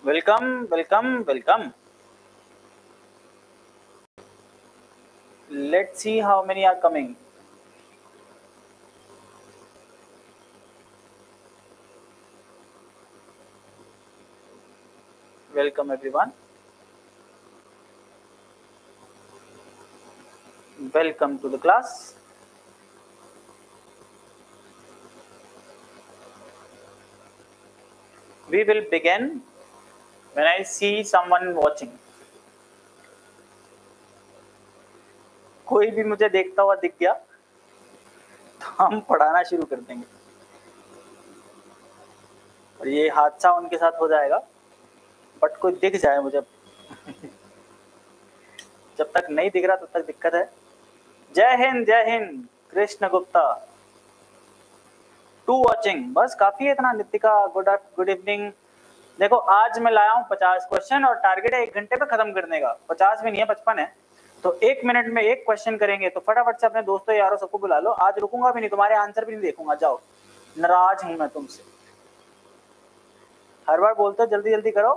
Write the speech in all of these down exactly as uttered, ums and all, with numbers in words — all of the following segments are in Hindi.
Welcome welcome welcome. Let's see how many are coming. Welcome everyone. Welcome to the class. We will begin when I see someone watching. कोई भी मुझे देखता हुआ दिख गया तो हम पढ़ाना शुरू कर देंगे और ये हादसा उनके साथ हो जाएगा. बट कोई दिख जाए मुझे. जब तक नहीं दिख रहा तब तक दिक्कत है. जय हिंद जय हिंद. Krishna Gupta two watching. बस काफी है इतना. Nitika good good evening. देखो आज मैं लाया हूँ पचास क्वेश्चन और टारगेट है एक घंटे पे खत्म करने का. पचास भी नहीं है, पचपन है. तो एक मिनट में एक क्वेश्चन करेंगे. तो फटाफट से अपने दोस्तों यारों सबको बुला लो. आज रुकूंगा भी नहीं, तुम्हारे आंसर भी नहीं देखूंगा. जाओ, नाराज हूं मैं तुमसे. हर बार बोलते हो जल्दी जल्दी करो,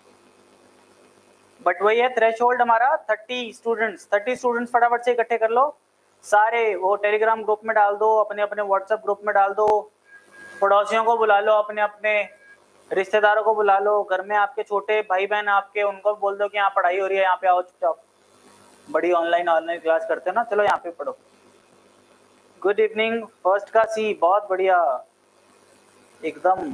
बट वही है थ्रेशोल्ड हमारा थर्टी स्टूडेंट्स. थर्टी स्टूडेंट्स फटाफट से इकट्ठे कर लो सारे. वो टेलीग्राम ग्रुप में डाल दो, अपने अपने व्हाट्सएप ग्रुप में डाल दो, पड़ोसियों को बुला लो, अपने अपने रिश्तेदारों को बुला लो, घर में आपके छोटे भाई बहन आपके, उनको बोल दो कि यहाँ पढ़ाई हो रही है, यहाँ पे आओ चुपचाप. बड़ी ऑनलाइन ऑनलाइन क्लास करते हो ना, चलो यहाँ पे पढ़ो. Good evening. फर्स्ट का सी. बहुत बढ़िया एकदम.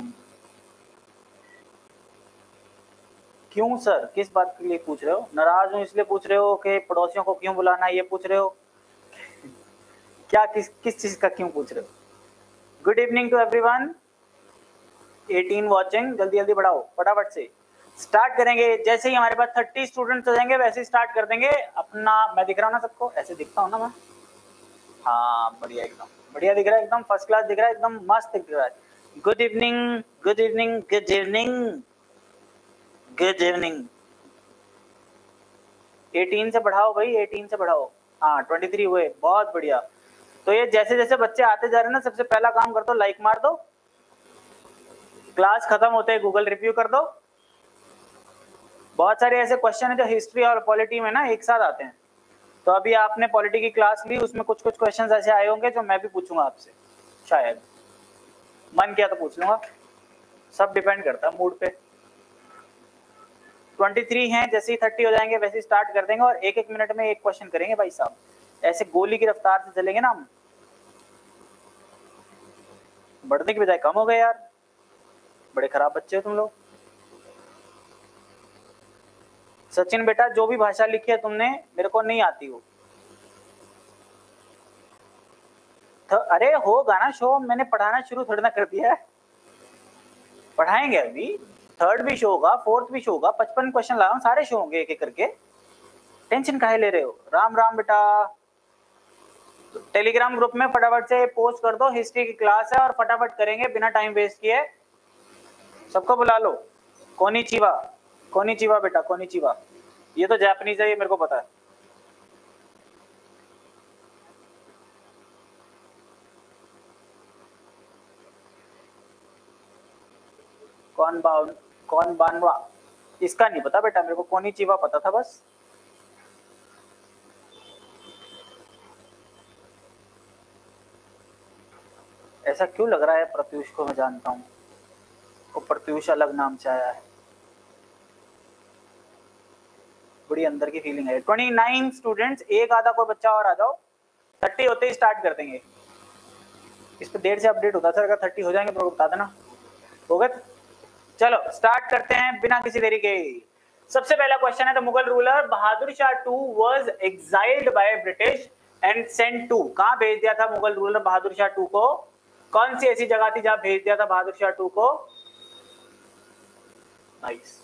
क्यों सर, किस बात के लिए पूछ रहे हो? नाराज हूँ इसलिए पूछ रहे हो कि पड़ोसियों को क्यों बुलाना, ये पूछ रहे हो क्या? किस किस चीज का क्यों पूछ रहे हो? Good evening to everyone. Eighteen watching. जल्दी जल्दी बढ़ाओ, फटाफट से स्टार्ट करेंगे. जैसे ही हमारे पास थर्टी स्टूडेंट्स हो जाएंगे वैसे ही स्टार्ट कर देंगे अपना. मैं दिख रहा हूँ ना सबको? ऐसे दिखता हूँ ना मैं? हाँ बढ़िया, एकदम बढ़िया दिख रहा है. एकदम फर्स्ट क्लास दिख रहा है, एकदम मस्त दिख रहा है. Good evening good evening good evening good evening. Eighteen से बढ़ाओ भाई, एटीन से बढ़ाओ. हाँ ट्वेंटी थ्री हुए. बहुत बढ़िया. तो ये जैसे जैसे बच्चे आते जा रहे हैं ना, सबसे पहला काम कर दो, लाइक मार दो. क्लास खत्म होते हैं गूगल रिव्यू कर दो. बहुत सारे ऐसे क्वेश्चन है जो हिस्ट्री और पॉलिटी में ना एक साथ आते हैं. तो अभी आपने पॉलिटी की क्लास ली, उसमें कुछ कुछ क्वेश्चन ऐसे आए होंगे जो मैं भी पूछूंगा आपसे. शायद मन किया तो पूछ लूंगा. सब डिपेंड करता है मूड पे. ट्वेंटी थ्री हैं. जैसे ही थर्टी हो जाएंगे वैसे ही स्टार्ट कर देंगे और एक एक मिनट में एक क्वेश्चन करेंगे भाई साहब. ऐसे गोली की रफ्तार से चलेंगे ना हम. बढ़ने की बजाय कम हो गए यार. बड़े खराब बच्चे हो तुम लोग. सचिन बेटा जो भी भाषा लिखी है तुमने मेरे को नहीं आती हो. तो अरे होगा ना शो. मैंने पढ़ाना शुरू थोड़ी ना कर दिया है. पढ़ाएंगे अभी. थर्ड भी शो होगा, फोर्थ भी शो होगा. पचपन क्वेश्चन लाऊं, सारे शो होंगे एक एक करके. टेंशन काहे ले रहे हो? राम राम बेटा. टेलीग्राम ग्रुप में फटाफट से पोस्ट कर दो हिस्ट्री की क्लास है और फटाफट करेंगे बिना टाइम वेस्ट किए. सबको बुला लो. कोनिचिवा. कोनिचिवा बेटा, कोनिचिवा. ये तो जापानीज है, ये मेरे को पता है. कौन बाउन कौन बानवा, इसका नहीं पता बेटा मेरे को. कोनिचिवा पता था बस. ऐसा क्यों लग रहा है प्रत्युष को मैं जानता हूँ. वो प्रत्युष अलग नाम से आया है. बड़ी अंदर की फीलिंग है. Twenty nine students. एक आधा कोई बच्चा और आ जाओ. थर्टी होते ही स्टार्ट कर देंगे. इस पे देर से अपडेट होता सर. अगर थर्टी हो जाएंगे तो बता देना. हो गए? चलो स्टार्ट करते हैं बिना किसी देरी के. सबसे पहला क्वेश्चन है. The Mughal ruler Bahadur Shah two was exiled by British and sent to. कहां भेज दिया था मुगल रूलर बहादुर शाह टू को? कौन सी ऐसी जगह थी जहां भेज दिया था बहादुर शाह टू को? Nice.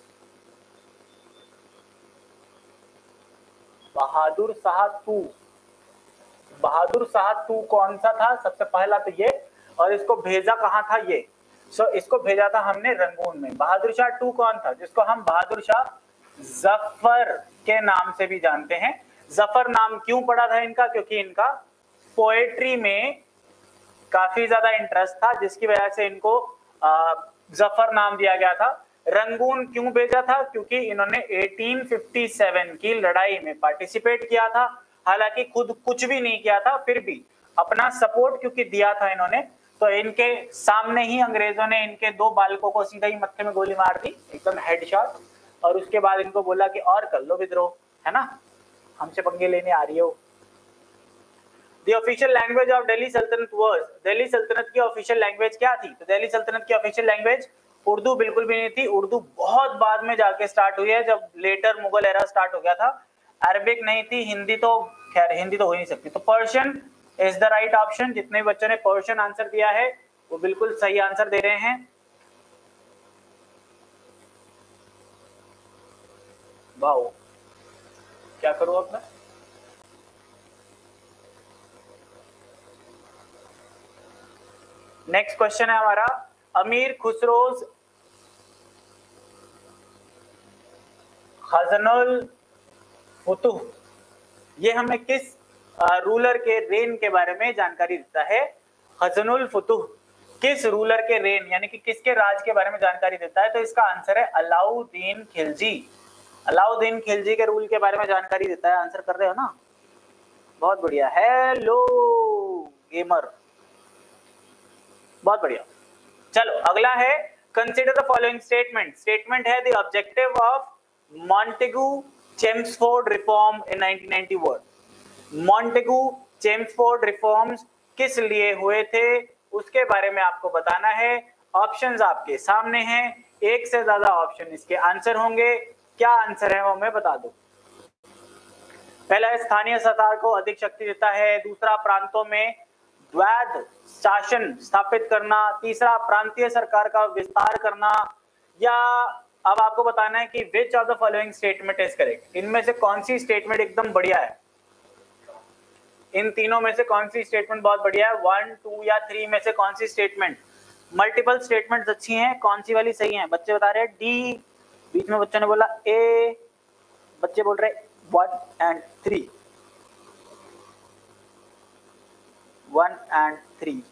Bahadur Shah two. Bahadur Shah two कौन सा था? सबसे पहला तो ये. और इसको भेजा कहां था? ये. सो so, इसको भेजा था हमने रंगून में. बहादुर शाह टू कौन था? जिसको हम बहादुर शाह जफर के नाम से भी जानते हैं. जफर नाम क्यों पड़ा था इनका? क्योंकि इनका पोएट्री में काफी ज्यादा इंटरेस्ट था, जिसकी वजह से इनको जफर नाम दिया गया था. रंगून क्यों भेजा था? क्योंकि इन्होंने अठारह सौ सत्तावन की लड़ाई में पार्टिसिपेट किया था, हालांकि खुद कुछ भी नहीं किया था, फिर भी अपना सपोर्ट क्योंकि दिया था इन्होंने, तो इनके सामने ही अंग्रेजों ने इनके दो बालकों को सीधा ही मत्थे में गोली मार दी, एकदम हेडशॉट, और उसके बाद इनको बोला कि और कर लो विद्रोह, है ना, हमसे पंगे लेने आ रही हो। The official language of Delhi Sultanate was, Delhi सल्तनत की ऑफिशियल लैंग्वेज क्या थी? तो दिल्ली सल्तनत की ऑफिशियल लैंग्वेज उर्दू बिल्कुल भी नहीं थी। उर्दू बहुत बाद में जाके स्टार्ट हुई है, जब लेटर मुगल एरा स्टार्ट हो गया था। अरबिक नहीं थी, हिंदी तो खैर हिंदी तो हो ही नहीं सकती। तो Persian is the right option. जितने बच्चों ने पर्शियन आंसर दिया है वो बिल्कुल सही आंसर दे रहे हैं। वाओ, क्या करूं अब मैं? नेक्स्ट क्वेश्चन है हमारा, अमीर खुसरोज खजनुल फुतुह, ये हमें किस रूलर के रेन के बारे में जानकारी देता है? खजनुल फुतुह किस रूलर के रेन यानी कि किसके राज के बारे में जानकारी देता है? तो इसका आंसर है अलाउद्दीन खिलजी। अलाउद्दीन खिलजी के रूल के बारे में जानकारी देता है। आंसर कर रहे हो ना, बहुत बढ़िया। हेलो गेमर, बहुत बढ़िया। चलो अगला है, consider the following statement. Statement है the objective of Montagu Chelmsford reform in nineteen ninety one. Montagu Chelmsford reforms किस लिए हुए थे उसके बारे में आपको बताना है। ऑप्शंस आपके सामने हैं, एक से ज्यादा ऑप्शन इसके आंसर होंगे। क्या आंसर है वो मैं बता दूं। पहला, स्थानीय सरकार को अधिक शक्ति देता है। दूसरा, प्रांतों में द्वैध शासन स्थापित करना। तीसरा, प्रांतीय सरकार का विस्तार करना। या अब आपको बताना है कि which of the following statement is correct. इनमें से कौन सी स्टेटमेंट एकदम बढ़िया है? इन तीनों में से कौन सी स्टेटमेंट बहुत बढ़िया है? वन, टू या थ्री में से कौन सी स्टेटमेंट? मल्टीपल स्टेटमेंट्स अच्छी हैं, कौन सी वाली सही है? बच्चे बता रहे हैं डी, बीच में बच्चों ने बोला ए, बच्चे बोल रहे one and three, one and three.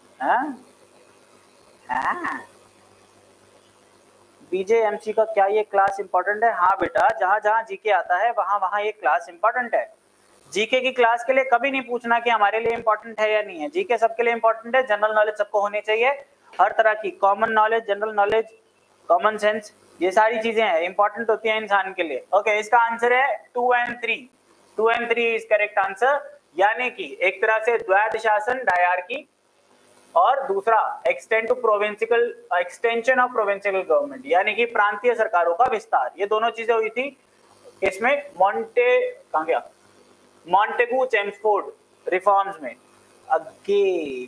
BJMC का क्या ये क्लास इंपॉर्टेंट है? हाँ बेटा, जहां जहां जीके आता है वहां वहां ये क्लास इंपॉर्टेंट है। जीके की क्लास के लिए कभी नहीं पूछना कि हमारे लिए इंपॉर्टेंट है या नहीं है। जीके सबके लिए इंपॉर्टेंट है। जनरल नॉलेज सबको होनी चाहिए, हर तरह की common knowledge, general knowledge, common sense, ये सारी चीजें हैं इंपॉर्टेंट होती हैं इंसान के लिए। ओके, इसका आंसर है two and three. Two and three is correct answer. यानी कि एक तरह से द्वैध शासन डायरकी, और दूसरा extend to provincial extension of provincial government, यानी कि प्रांतीय सरकारों का विस्तार। ये दोनों चीजें हुई थी इसमें मॉन्टे कहां गया मॉन्टेगू चेम्सफोर्ड रिफॉर्म्स में। अगे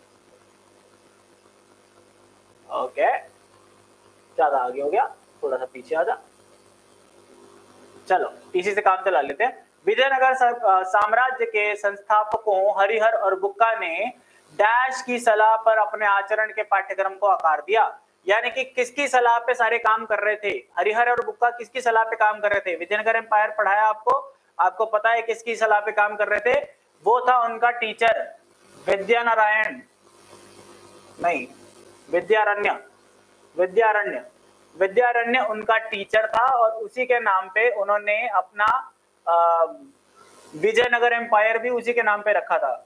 ओके, ज्यादा आगे हो गया, थोड़ा सा पीछे आ जा। चलो इसी से काम चला लेते हैं। विजयनगर साम्राज्य के संस्थापकों हरिहर और बुक्का ने डैश की सलाह पर अपने आचरण के पाठ्यक्रम को आकार दिया। यानी कि किसकी सलाह पे सारे काम कर रहे थे? हरिहर और बुक्का किसकी सलाह पे काम कर रहे थे? विजयनगर एम्पायर पढ़ाया आपको, आपको पता है किसकी सलाह पे काम कर रहे थे? वो था उनका टीचर विद्यानारायण, नहीं विद्यारण्य, विद्यारण्य विद्यारण्य उनका टीचर था, और उसी के नाम पे उन्होंने अपना विजयनगर एम्पायर भी उसी के नाम पे रखा था।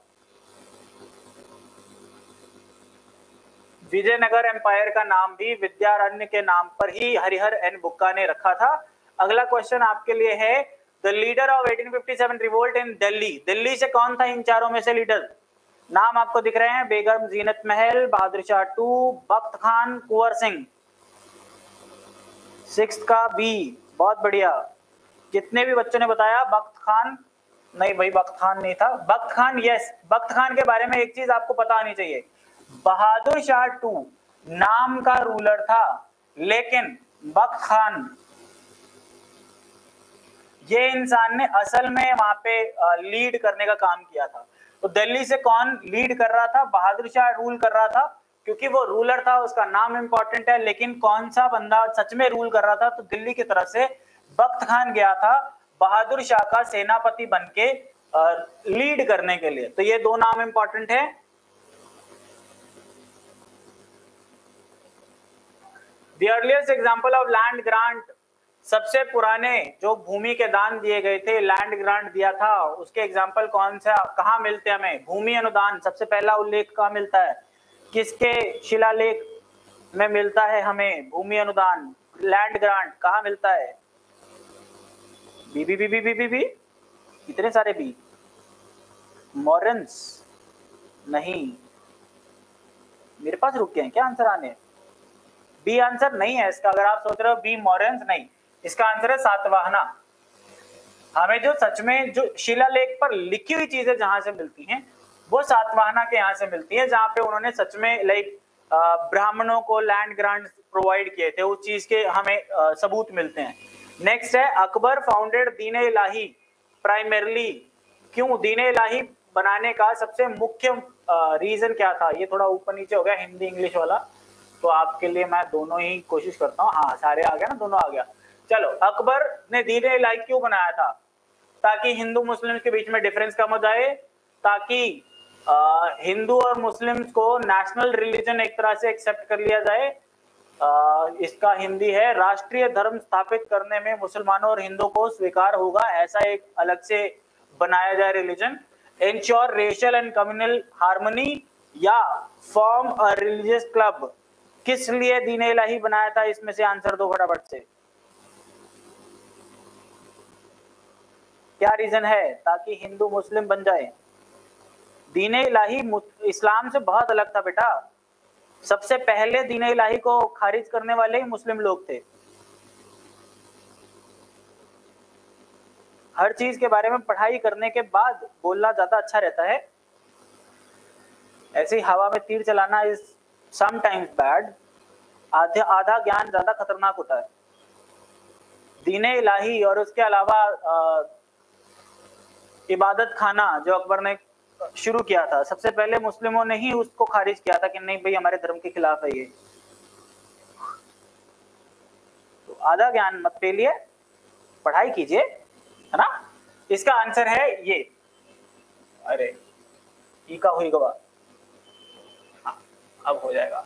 विजयनगर एम्पायर का नाम भी विद्यारण्य के नाम पर ही हरिहर एंड बुक्का ने रखा था। अगला क्वेश्चन आपके लिए है, the leader of eighteen fifty seven revolt in Delhi. Delhi से कौन था इन चारों में से लीडर? नाम आपको दिख रहे हैं, बेगम जीनत महल, बहादुर शाह टू, बख्त खान, कुंवर सिंह। सिक्स का बी, बहुत बढ़िया। जितने भी बच्चों ने बताया बख्त खान, नहीं भाई बख्त खान नहीं था। बख्त खान, यस, बख्त खान के बारे में एक चीज आपको पता होनी चाहिए, बहादुर शाह टू नाम का रूलर था, लेकिन बख्त खान ये इंसान ने असल में वहां पे लीड करने का काम किया था। तो दिल्ली से कौन लीड कर रहा था? बहादुर शाह रूल कर रहा था, क्योंकि वो रूलर था, उसका नाम इंपॉर्टेंट है। लेकिन कौन सा बंदा सच में रूल कर रहा था? तो दिल्ली की तरफ से बख्त खान गया था बहादुर शाह का सेनापति बनके लीड करने के लिए। तो ये दो नाम इंपॉर्टेंट है। The earliest example of land grant, सबसे पुराने जो भूमि के दान दिए गए थे, लैंड ग्रांट दिया था, उसके एग्जाम्पल कौन सा, कहाँ मिलते हैं हमें? भूमि अनुदान सबसे पहला उल्लेख कहाँ मिलता है? किसके शिलालेख में मिलता है हमें भूमि अनुदान, लैंड ग्रांट कहाँ मिलता है? B B B B B B B इतने सारे बी। मॉरन्स नहीं, मेरे पास रुक गए हैं क्या आंसर आने? बी आंसर नहीं है इसका। अगर आप सोच रहे हो बी मॉरन्स, नहीं, इसका आंसर है सातवाहना। हमें जो सच में जो शिलालेख पर लिखी हुई चीजें जहां से मिलती हैं वो सातवाहना के यहाँ से मिलती है, जहां पे उन्होंने सच में लाइक ब्राह्मणों को लैंड ग्रांट प्रोवाइड किए थे, उस चीज के हमें आ, सबूत मिलते हैं। नेक्स्ट है अकबर फाउंडेड दीन इलाही प्राइमरली। क्यों? दीन इलाही बनाने का सबसे मुख्य रीजन क्या था? ये थोड़ा ऊपर नीचे हो गया हिंदी इंग्लिश वाला, तो आपके लिए मैं दोनों ही कोशिश करता हूँ। हाँ सारे आ गया ना, दोनों आ गया। चलो, अकबर ने दीन इलाही क्यों बनाया था? ताकि हिंदू मुस्लिम के बीच में डिफरेंस कम हो जाए, ताकि हिंदू और मुस्लिम्स को नेशनल रिलीजन एक तरह से एक्सेप्ट कर लिया जाए। आ, इसका हिंदी है राष्ट्रीय धर्म स्थापित करने में मुसलमानों और हिंदुओं को स्वीकार होगा, ऐसा एक अलग से बनाया जाए religion. Ensure racial and communal harmony या फॉर्म अ रिलीजियस क्लब। किस लिए दीन इलाही बनाया था? इसमें से आंसर दो फटाफट से। क्या रीजन है? ताकि हिंदू मुस्लिम बन जाए। दीन इलाही इस्लाम से बहुत अलग था बेटा। सबसे पहले दीन इलाही को खारिज करने वाले ही मुस्लिम लोग थे। हर चीज के बारे में पढ़ाई करने के बाद बोलना ज्यादा अच्छा रहता है। ऐसी हवा में तीर चलाना इज समटाइम्स बैड। आधा आधा ज्ञान ज्यादा खतरनाक होता है। दीन इलाही और उसके अलावा इबादत खाना जो अकबर ने शुरू किया था, सबसे पहले मुस्लिमों ने ही उसको खारिज किया था कि नहीं भाई हमारे धर्म के खिलाफ है ये। तो आधा ज्ञान मत पेलिए, पढ़ाई कीजिए, है ना। इसका आंसर है ये। अरे ई का हुई गवा। हाँ, अब हो जाएगा।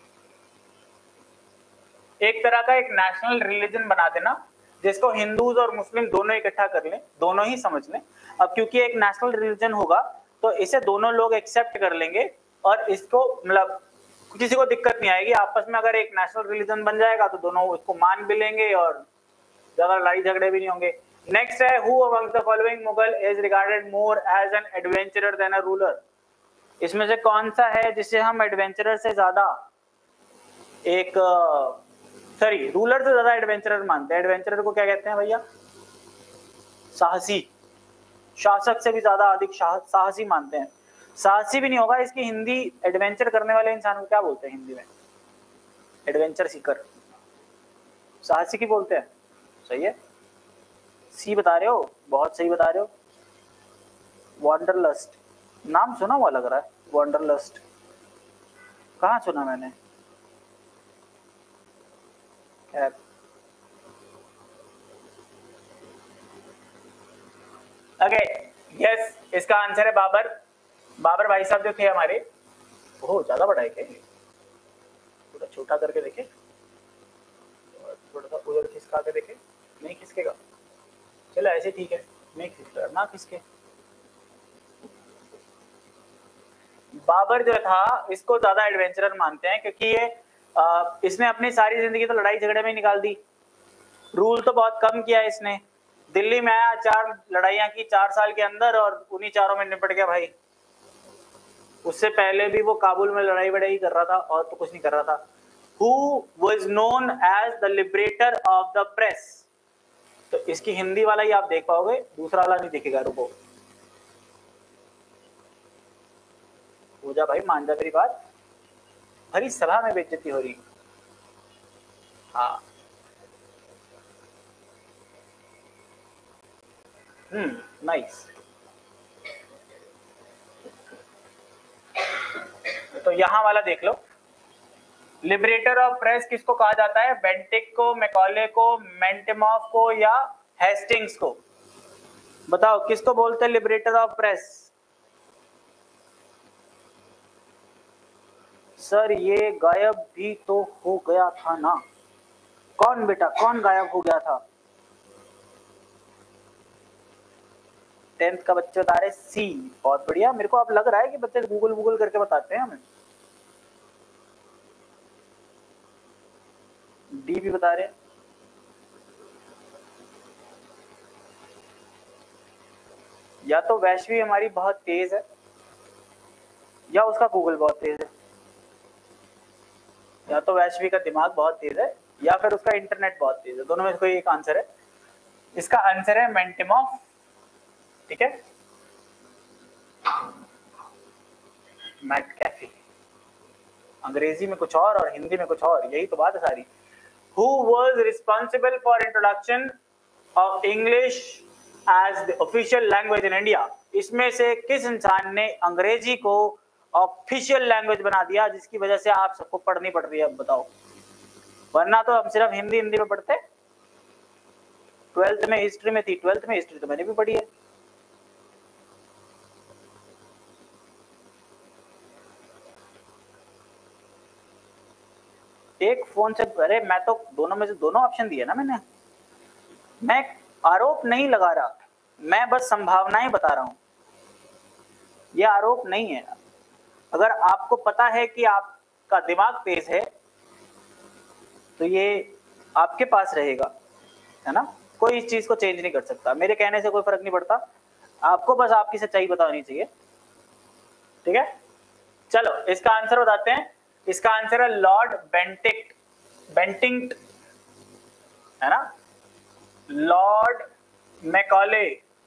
एक तरह का एक नेशनल रिलीजन बना देना जिसको हिंदूज और मुस्लिम दोनों इकट्ठा कर लें, दोनों ही समझ लें। अब क्योंकि एक नेशनल रिलीजन होगा तो इसे दोनों लोग एक्सेप्ट कर लेंगे और इसको मतलब किसी को दिक्कत नहीं आएगी आपस में। अगर एक नेशनल रिलीजन बन जाएगा तो दोनों उसको मान भी लेंगे और ज्यादा लड़ाई झगड़े भी नहीं होंगे। नेक्स्ट है who among the following Mughal is regarded more as an adventurer than a ruler. इसमें से कौन सा है जिसे हम एडवेंचरर से ज्यादा एक सॉरी रूलर से ज्यादा एडवेंचरर मानते हैं? एडवेंचरर को क्या कहते हैं भैया? साहसी। शासक से भी ज्यादा अधिक साहसी मानते हैं। साहसी भी नहीं होगा, इसकी हिंदी एडवेंचर करने वाले इंसान को क्या बोलते हैं हिंदी में? Adventure seeker. साहसी की बोलते हैं। सही है, सी बता रहे हो, बहुत सही बता रहे हो। वॉन्डरलस्ट नाम सुना हुआ लग रहा है। वॉन्डरलस्ट कहाँ सुना मैंने? ओके यस, इसका आंसर है बाबर। बाबर भाई साहब जो थे हमारे, ओह ज्यादा बड़ा है क्या? थोड़ा छोटा करके देखे, थोड़ा सा उधर खिसका के देखे। नहीं खिसकेगा, चलो ऐसे ठीक है, नहीं खिसकेगा ना खिसके। बाबर जो था इसको ज्यादा एडवेंचरर मानते हैं क्योंकि ये आ, इसने अपनी सारी जिंदगी तो लड़ाई झगड़े में निकाल दी। रूल तो बहुत कम किया इसने। दिल्ली में आया, चार लड़ाइयां की चार साल के अंदर और उन्हीं चारों में निपट गया भाई। उससे पहले भी वो काबुल में लड़ाई वड़ाई कर रहा था और तो कुछ नहीं कर रहा था। Who was known as the liberator of the press? तो इसकी हिंदी वाला ही आप देख पाओगे, दूसरा वाला नहीं दिखेगा। रुको, हो जा भाई, मान जा मेरी बात। भरी सभा में बेइज्जती हो रही। हाँ हम्म नाइस। तो यहां वाला देख लो, लिबरेटर ऑफ प्रेस किसको कहा जाता है? बेंटिक को, मैकॉले को, मेंटेमॉफ को या हेस्टिंग्स को? बताओ किसको बोलते हैं लिबरेटर ऑफ प्रेस? सर ये गायब भी तो हो गया था ना। कौन बेटा, कौन गायब हो गया था? टेंथ का बच्चे बता रहे सी। बहुत बढ़िया। मेरे को अब लग रहा है कि बच्चे गूगल गूगल करके बताते हैं हमें। डी भी बता रहे हैं। या तो वैश्वी हमारी बहुत तेज है, या उसका गूगल बहुत तेज है। या तो वैश्वी का दिमाग बहुत तेज है, या फिर उसका इंटरनेट बहुत तेज है। दोनों में से कोई एक आंसर है। इसका आंसर है मेंटेमॉफ। ठीक है, मैककेफी। अंग्रेजी में कुछ और और हिंदी में कुछ और, यही तो बात है सारी। Who was responsible for introduction of English as the official language in India? इसमें से किस इंसान ने अंग्रेजी को ऑफिशियल लैंग्वेज बना दिया, जिसकी वजह से आप सबको पढ़नी पड़ रही है? अब बताओ, वरना तो हम सिर्फ हिंदी हिंदी में पढ़ते। ट्वेल्थ में हिस्ट्री में थी, ट्वेल्थ में हिस्ट्री तो मैंने भी पढ़ी है। एक फोन से, अरे मैं तो दोनों में से दोनों ऑप्शन दिए ना मैंने। मैं आरोप नहीं लगा रहा, मैं बस संभावनाएं बता रहा हूं। ये आरोप नहीं है। अगर आपको पता है कि आपका दिमाग तेज है तो ये आपके पास रहेगा, है ना। कोई इस चीज को चेंज नहीं कर सकता, मेरे कहने से कोई फर्क नहीं पड़ता। आपको बस आपकी सच्चाई बतानी चाहिए। ठीक है, चलो इसका आंसर बताते हैं। इसका आंसर है लॉर्ड बेंटिक्ट। बेंटिंक्ट, है ना, लॉर्ड मैकॉले।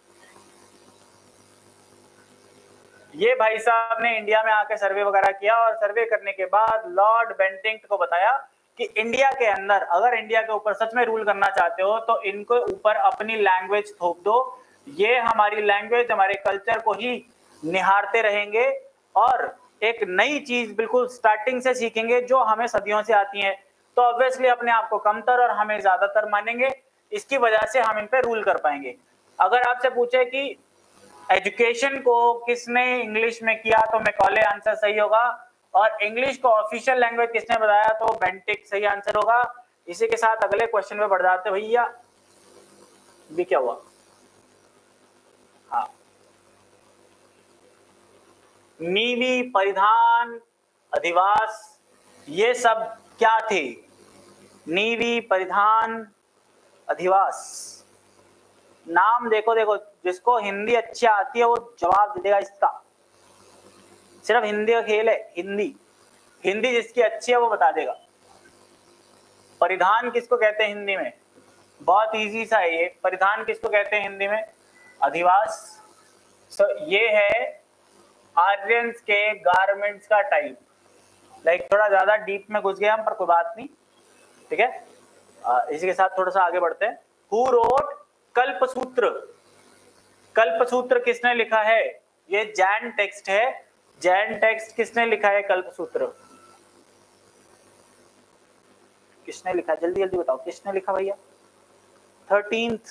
ये भाई साहब ने इंडिया में आके सर्वे वगैरह किया, और सर्वे करने के बाद लॉर्ड बेंटिंक्ट को बताया कि इंडिया के अंदर अगर इंडिया के ऊपर सच में रूल करना चाहते हो तो इनको ऊपर अपनी लैंग्वेज थोप दो। ये हमारी लैंग्वेज, हमारे कल्चर को ही निहारते रहेंगे और एक नई चीज बिल्कुल स्टार्टिंग से सीखेंगे जो हमें सदियों से आती है। तो ऑब्वियसली अपने आप को कमतर और हमें ज्यादातर मानेंगे। इसकी वजह से हम इन पे रूल कर पाएंगे। अगर आपसे पूछे कि एजुकेशन को किसने इंग्लिश में किया तो मैकॉले आंसर सही होगा, और इंग्लिश को ऑफिशियल लैंग्वेज किसने बताया तो बेंटिक सही आंसर होगा। इसी के साथ अगले क्वेश्चन में बढ़ जाते भैया। भी क्या हुआ? हाँ, नीवी, परिधान, अधिवास, ये सब क्या थे? नीवी, परिधान, अधिवास। नाम देखो देखो, जिसको हिंदी अच्छी आती है वो जवाब दे देगा इसका। सिर्फ हिंदी का खेल है। हिंदी हिंदी जिसकी अच्छी है वो बता देगा। परिधान किसको कहते हैं हिंदी में? बहुत इजी सा है ये। परिधान किसको कहते हैं हिंदी में? अधिवास। तो ये है आर्यंस के गारमेंट्स का टाइप। लाइक थोड़ा ज्यादा डीप में घुस गए हम, पर कोई बात नहीं। ठीक है, आ, इसी के साथ थोड़ा सा आगे बढ़ते हैं। Who wrote Kalpasutra? कल्पसूत्र किसने लिखा है? ये जैन टेक्स्ट है। जैन टेक्स्ट किसने लिखा है? कल्पसूत्र किसने लिखा? जल्दी जल्दी बताओ, किसने लिखा भैया? थर्टींथ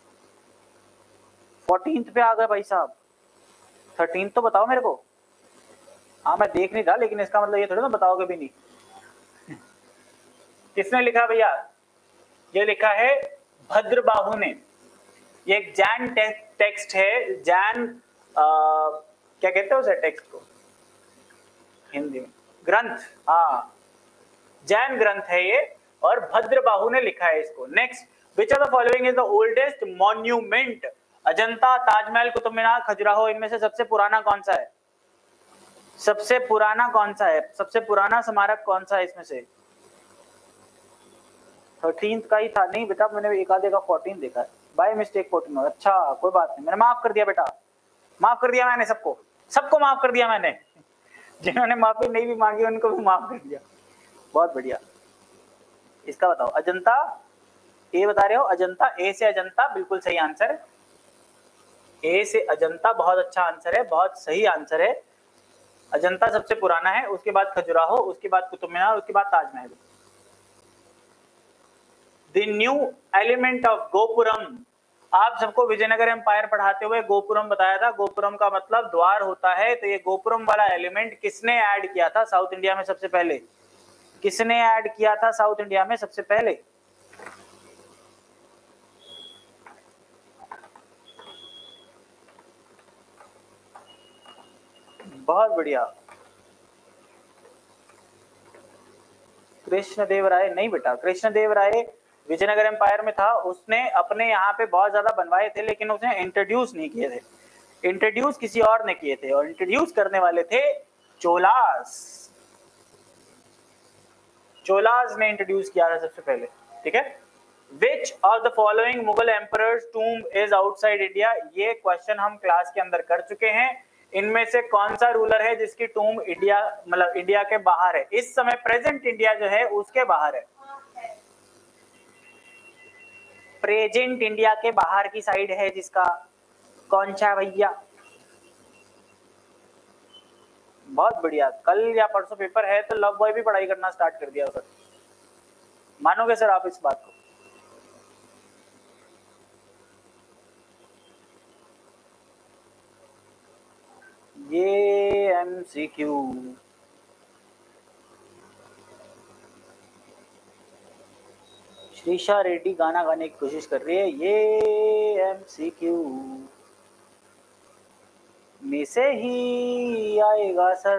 फोर्टींथ पे आ गए भाई साहब। थर्टींथ तो बताओ मेरे को। हाँ मैं देख नहीं रहा, लेकिन इसका मतलब ये थोड़ा ना बताओगे भी नहीं। किसने लिखा भैया? ये लिखा है भद्रबाहु ने। ये एक जैन टेक्स्ट है। जैन क्या कहते हैं उसे टेक्स्ट को हिंदी में? ग्रंथ। हाँ, जैन ग्रंथ है ये, और भद्रबाहु ने लिखा है इसको। Next, which of the following is the oldest monument? Ajanta, Taj Mahal, Qutub Minar, Khajuraho, इनमें से सबसे पुराना कौन सा है? सबसे पुराना कौन सा है? सबसे पुराना स्मारक कौन सा है इसमें से? थर्टींथ का ही था। नहीं बेटा, मैंने एक आधे का फोर्टीन देखा है, बाय मिस्टेक फोर्टीन। अच्छा कोई बात नहीं, मैंने माफ कर दिया बेटा, माफ कर दिया मैंने। सबको सबको माफ कर दिया मैंने। जिन्होंने माफी नहीं भी मांगी उनको भी माफ कर दिया। बहुत बढ़िया। इसका बताओ, अजंता। ए बता रहे हो? अजंता, ए से अजंता बिल्कुल सही आंसर है। ए से अजंता बहुत अच्छा आंसर है, बहुत सही आंसर है। अजंता सबसे पुराना है, उसके बाद खजुराहो, उसके बाद कुतुब मीनार, उसके बाद Taj Mahal. The new element of gopuram. आप सबको विजयनगर एम्पायर पढ़ाते हुए गोपुरम बताया था। गोपुरम का मतलब द्वार होता है। तो ये गोपुरम वाला एलिमेंट किसने ऐड किया था साउथ इंडिया में सबसे पहले? किसने ऐड किया था साउथ इंडिया में सबसे पहले? बहुत बढ़िया। कृष्णदेव राय नहीं बेटा, कृष्णदेव राय विजयनगर एम्पायर में था, उसने अपने यहाँ पे बहुत ज्यादा बनवाए थे लेकिन उसने इंट्रोड्यूस नहीं किए थे, इंट्रोड्यूस किसी और ने किए थे और इंट्रोड्यूस करने वाले थे चोलास। चोलास ने इंट्रोड्यूस किया था सबसे पहले, ठीक है। Which of the following Mughal emperors tomb is outside India? ये क्वेश्चन हम क्लास के अंदर कर चुके हैं। इनमें से कौन सा रूलर है जिसकी टूम इंडिया मतलब इंडिया के बाहर है? इस समय प्रेजेंट इंडिया जो है उसके बाहर है, प्रेजेंट इंडिया के बाहर की साइड है जिसका, कौन सा भैया? बहुत बढ़िया। कल या परसों पेपर है तो लव बॉय भी पढ़ाई करना स्टार्ट कर दिया सर, मानोगे सर आप इस बात को? ये एमसीक्यू श्रीशा रेड्डी गाना गाने की कोशिश कर रही है, ये एमसीक्यू में से ही आएगा सर,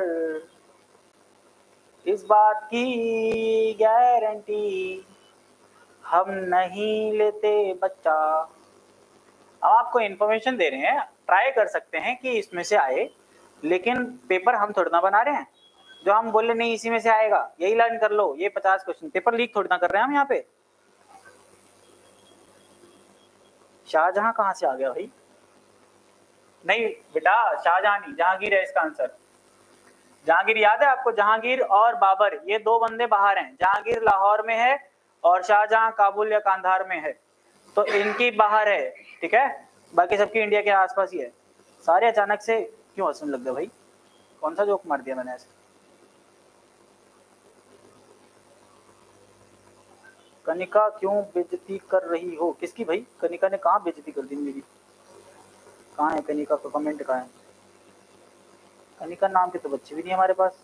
इस बात की गारंटी हम नहीं लेते बच्चा। अब आपको इन्फॉर्मेशन दे रहे हैं, ट्राई कर सकते हैं कि इसमें से आए, लेकिन पेपर हम थोड़ा ना बना रहे हैं जो हम बोले नहीं इसी में से आएगा यही लर्न कर लो। ये पचास क्वेश्चन पेपर लीक थोड़ा ना कर रहे हैं हम यहाँ पे। शाहजहां कहाँ से आ गया भाई? नहीं बेटा, शाहजहां नहीं, जहांगीर है इसका आंसर। जहांगीर याद है आपको? जहांगीर और बाबर ये दो बंदे बाहर हैं, जहांगीर लाहौर में है और शाहजहां काबुल या कांधार में है, तो इनकी बाहर है, ठीक है। बाकी सबकी इंडिया के आसपास ही है। सारे अचानक से क्यों हंसने लग गए भाई? कौन सा जोक मार दिया मैंने ऐसे? कनिका क्यों बेइज्जती कर रही हो? किसकी भाई? कनिका ने कहाँ बेइज्जती कर दी मेरी? कहाँ है कनिका का कमेंट? कहाँ है कनिका? नाम के तो बच्चे भी नहीं हमारे पास।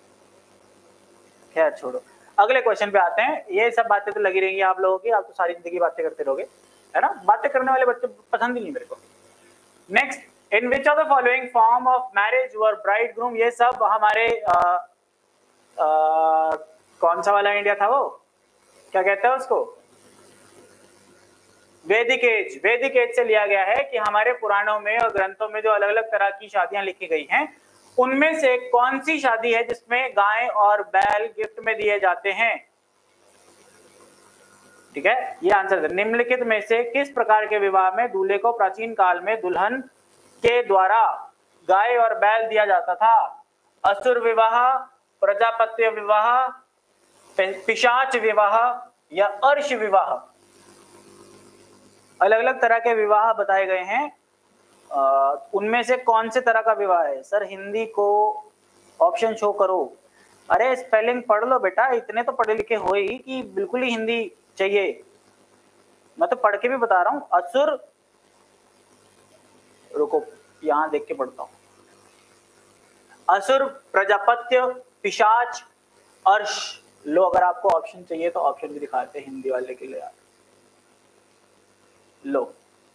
खैर छोड़ो, अगले क्वेश्चन पे आते हैं। ये सब बातें तो लगी रहेंगी आप लोगों की, आप तो सारी जिंदगी बातें करते रहोगे, है ना? बातें करने वाले बच्चे पसंद ही नहीं मेरे को। Next, in which of the following form of marriage were bride groom? ये सब हमारे आ, आ, कौन सा वाला इंडिया था वो, क्या कहते हैं उसको? वैदिक एज। वैदिक एज से लिया गया है कि हमारे पुराणों में और ग्रंथों में जो अलग अलग तरह की शादियां लिखी गई हैं उनमें से कौन सी शादी है जिसमें गाय और बैल गिफ्ट में दिए जाते हैं? ठीक है, ये आंसर है। निम्नलिखित में से किस प्रकार के विवाह में दूल्हे को प्राचीन काल में दुल्हन के द्वारा गाय और बैल दिया जाता था? असुर विवाह, प्रजापत्य विवाह, पिशाच विवाह या अर्श विवाह? अलग अलग तरह के विवाह बताए गए हैं, आ, उनमें से कौन से तरह का विवाह है? सर हिंदी को ऑप्शन शो करो। अरे स्पेलिंग पढ़ लो बेटा, इतने तो पढ़े लिखे हो ही कि बिल्कुल ही हिंदी चाहिए। मैं तो पढ़ के भी बता रहा हूं। असुर, रुको यहां देख के पढ़ता हूं। असुर, प्रजापत्य, पिशाच, अर्श। लो अगर आपको ऑप्शन चाहिए तो ऑप्शन भी दिखाते हैं हिंदी वाले के लिए यार। लो,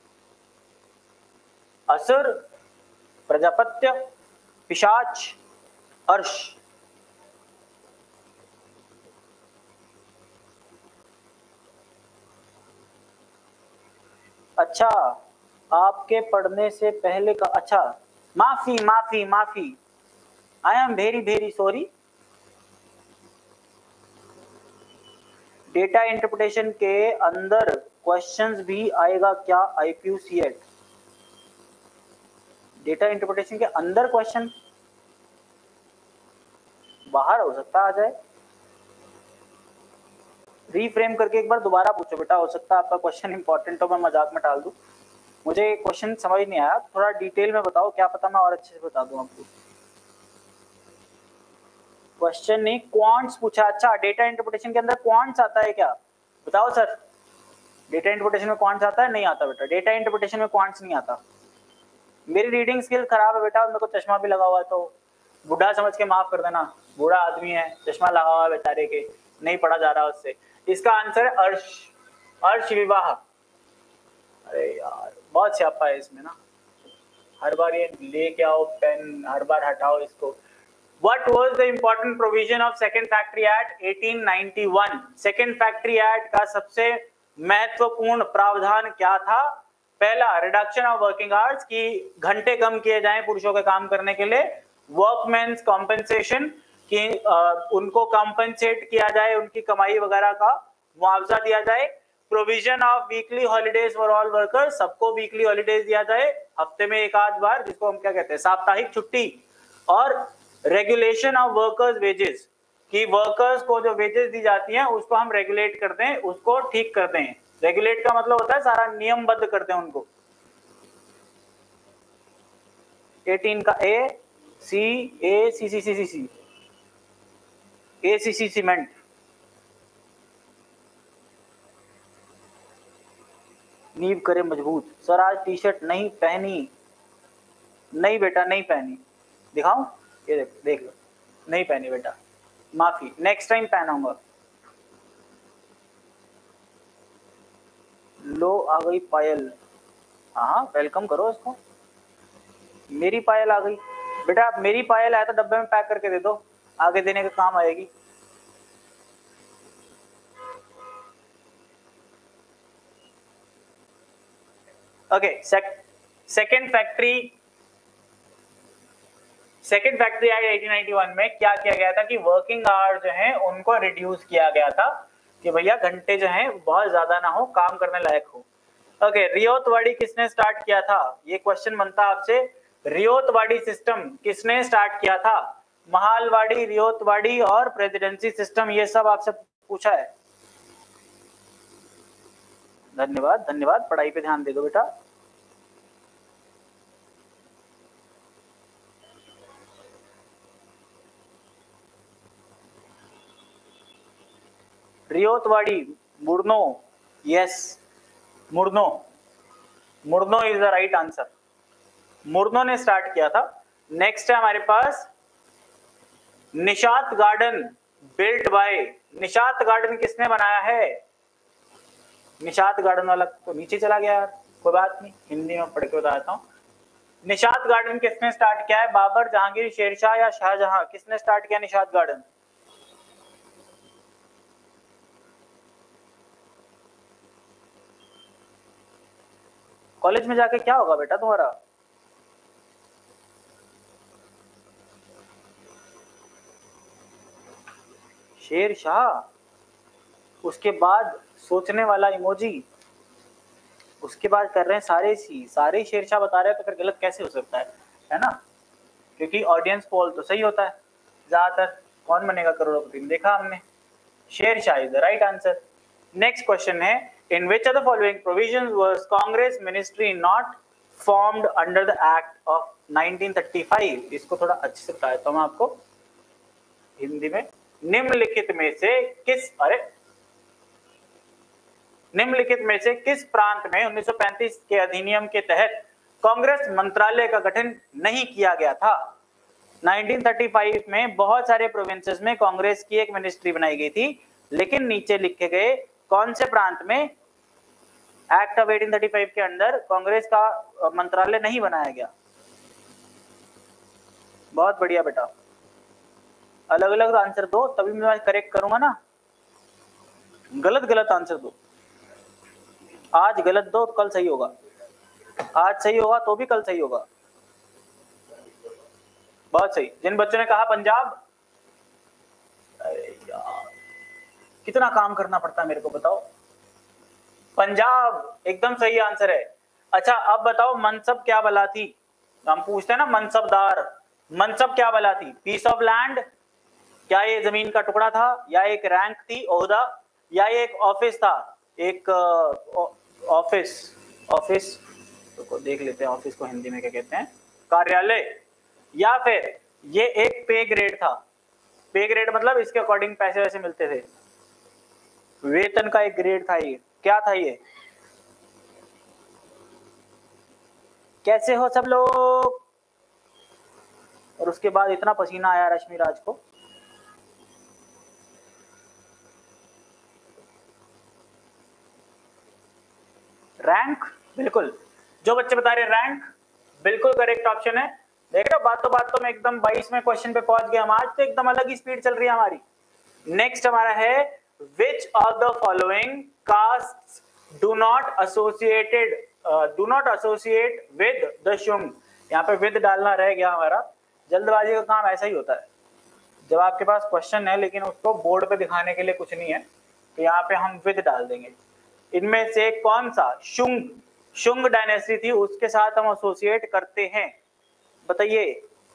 असुर, प्रजापत्य, पिशाच, अर्श। अच्छा, आपके पढ़ने से पहले का, अच्छा माफी माफी माफी, I am very very sorry. Data interpretation के अंदर क्वेश्चंस भी आएगा क्या आईपीयूसीएट? डेटा इंटरप्रिटेशन के अंदर क्वेश्चन, बाहर हो सकता आ जाए। रीफ्रेम करके एक बार दोबारा पूछो बेटा, हो सकता है आपका क्वेश्चन इंपॉर्टेंट हो, मैं मजाक में टाल दूं। मुझे क्वेश्चन समझ नहीं आया, थोड़ा डिटेल में बताओ, क्या पता मैं और अच्छे से बता दूं आपको। क्वेश्चन नहीं, क्वांट्स पूछा। अच्छा, डेटा इंटरप्रिटेशन के अंदर क्वांट्स आता है क्या? बताओ सर, डेटा इंटरप्रिटेशन में क्वांट्स आता है? नहीं आता बेटा, डेटा इंटरप्रिटेशन में क्वांट्स नहीं आता। मेरी रीडिंग स्किल खराब है बेटा, मेरे को चश्मा भी लगा हुआ है, तो बूढ़ा समझ के माफ कर देना। बूढ़ा आदमी है, चश्मा लगा हुआ है बेचारे के, नहीं पढ़ा जा रहा उससे। इसका आंसर है अर्श, अर्श विवाह। अरे यार बहुत स्यापा है इसमें ना। हर बार ये लेके आओ पेन, हर बार हटाओ इसको। What was the important provision of Second Factory Act eighteen ninety-one? Second Factory Act का सबसे महत्वपूर्ण प्रावधान क्या था? पहला, रिडक्शन ऑफ वर्किंग आवर्स, की घंटे कम किए जाएं पुरुषों के काम करने के लिए। वर्कमेन्स कॉम्पेंसेशन, कि उनको कॉम्पेंसेट किया जाए, उनकी कमाई वगैरह का मुआवजा दिया जाए। Provision of weekly holidays for all workers, सबको वीकली हॉलीडेज दिया जाए, हफ्ते में एक आध बार, जिसको हम क्या कहते हैं, साप्ताहिक छुट्टी। और रेगुलेशन ऑफ वर्कर्स वेजेस, कि वर्कर्स को जो वेजेस दी जाती हैं उसको हम रेगुलेट कर दें, उसको ठीक कर दें। रेगुलेट का मतलब होता है सारा नियमबद्ध कर दें उनको। अठारह का ए सी ए सी सी सी सी सी ए सी सी सीमेंट। नींव करे मजबूत। सर आज टी शर्ट नहीं पहनी। नहीं बेटा नहीं पहनी, दिखाऊं? ये देख देख लो, नहीं पहनी बेटा, माफी, नेक्स्ट टाइम पहनाऊंगा। लो आ गई पायल। हाँ वेलकम करो इसको। मेरी पायल आ गई बेटा, आप मेरी पायल आया तो डब्बे में पैक करके दे दो, आगे देने का काम आएगी। Okay, second factory second factory act अठारह सौ इक्यानवे में क्या किया गया था कि वर्किंग आवर जो है उनको रिड्यूस किया गया था, कि भैया घंटे जो हैं बहुत ज्यादा ना हो, काम करने लायक हो। ओके, रियोतवाड़ी किसने स्टार्ट किया था? ये क्वेश्चन बनता आपसे। रियोतवाड़ी सिस्टम किसने स्टार्ट किया था? महालवाड़ी, रियोतवाड़ी और प्रेसिडेंसी सिस्टम, ये सब आपसे पूछा है। धन्यवाद धन्यवाद, पढ़ाई पे ध्यान दे दो बेटा। Ryotwari, मुड़नो, yes मुड़नो, मुड़नो is the right answer. मुड़नो ने स्टार्ट किया था। नेक्स्ट है हमारे पास Nishat garden, built by, Nishat garden किसने बनाया है? निशात गार्डन वाला तो नीचे चला गया यार, कोई बात नहीं, हिंदी में पढ़ के बताता हूँ। निशात गार्डन किसने स्टार्ट किया है? बाबर, जहांगीर, शेरशाह या शाहजहां? किसने स्टार्ट किया निशात गार्डन? कॉलेज में जाके क्या होगा बेटा तुम्हारा? शेर शाह, उसके बाद सोचने वाला इमोजी, उसके बाद कर रहे हैं सारे सी सारे शेरशाह बता रहे हैं, तो फिर गलत कैसे हो सकता है, है ना? क्योंकि ऑडियंस पोल तो सही होता है ज्यादातर। कौन बनेगा करोड़पति, देखा हमने। Sher Shah is the right answer. Next question है, in which of the following provisions was Congress ministry not formed under the act of nineteen thirty five? इसको थोड़ा अच्छे से बताता हूं मैं आपको हिंदी में। निम्नलिखित में से किस अरे निम्नलिखित में से किस प्रांत में उन्नीस सौ पैंतीस के अधिनियम के तहत कांग्रेस मंत्रालय का गठन नहीं किया गया था? नाइनटीन थर्टी फाइव में बहुत सारे प्रोविंसेस में कांग्रेस की एक मिनिस्ट्री बनाई गई थी, लेकिन नीचे लिखे गए कौन से प्रांत में एक्ट ऑफ अठारह थर्टी फाइव के अंदर कांग्रेस का मंत्रालय नहीं बनाया गया? बहुत बढ़िया बेटा, अलग अलग आंसर दो तभी मैं करेक्ट करूंगा ना, गलत गलत आंसर दो। आज गलत दो तो कल सही होगा, आज सही होगा तो भी कल सही होगा। बहुत सही। जिन बच्चों ने कहा पंजाब, अरे यार कितना काम करना पड़ता है मेरे को, बताओ। पंजाब एकदम सही आंसर है। अच्छा अब बताओ, मनसब क्या बला थी? हम पूछते हैं ना मनसबदार, मनसब क्या बला थी? पीस ऑफ लैंड, क्या ये जमीन का टुकड़ा था, या एक रैंक थी, ओहदा, या ये एक ऑफिस था, एक ऑफिस ऑफिस तो देख लेते हैं ऑफिस को हिंदी में क्या कहते हैं, कार्यालय, या फिर ये एक पे ग्रेड था? पे ग्रेड मतलब इसके अकॉर्डिंग पैसे वैसे मिलते थे, वेतन का एक ग्रेड था। ये क्या था? ये कैसे हो सब लोग? और उसके बाद इतना पसीना आया रश्मि राज को। रैंक, बिल्कुल, जो बच्चे बता रहे रैंक बिल्कुल करेक्ट ऑप्शन है। देख रहे हो, बातों बातों में एकदम बाईसवें क्वेश्चन पे पहुंच गए हम। आज तो एकदम अलग ही स्पीड चल रही है हमारी। नेक्स्ट हमारा है which of the following castes do not associated do not associate with the Shunga. यहाँ पे विद डालना रह गया हमारा। जल्दबाजी का काम ऐसा ही होता है, जब आपके पास क्वेश्चन है लेकिन उसको बोर्ड पे दिखाने के लिए कुछ नहीं है तो यहाँ पे हम विद डाल देंगे। इनमें से कौन सा शुंग शुंग डायनेस्टी थी उसके साथ हम एसोसिएट करते हैं, बताइए।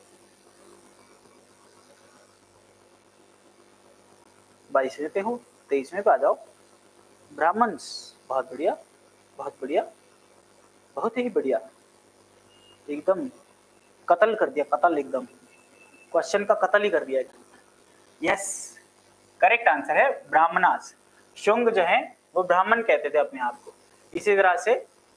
बाईस देते हो, तेईसवें पे आ जाओ। ब्राह्मण्स, बहुत बढ़िया बहुत बढ़िया बहुत ही बढ़िया, एकदम कत्ल कर दिया, कत्ल एकदम क्वेश्चन का कत्ल ही कर दिया। यस, करेक्ट आंसर है ब्राह्मणास। शुंग जो है वो ब्राह्मण कहते थे अपने आप को। इसी तरह से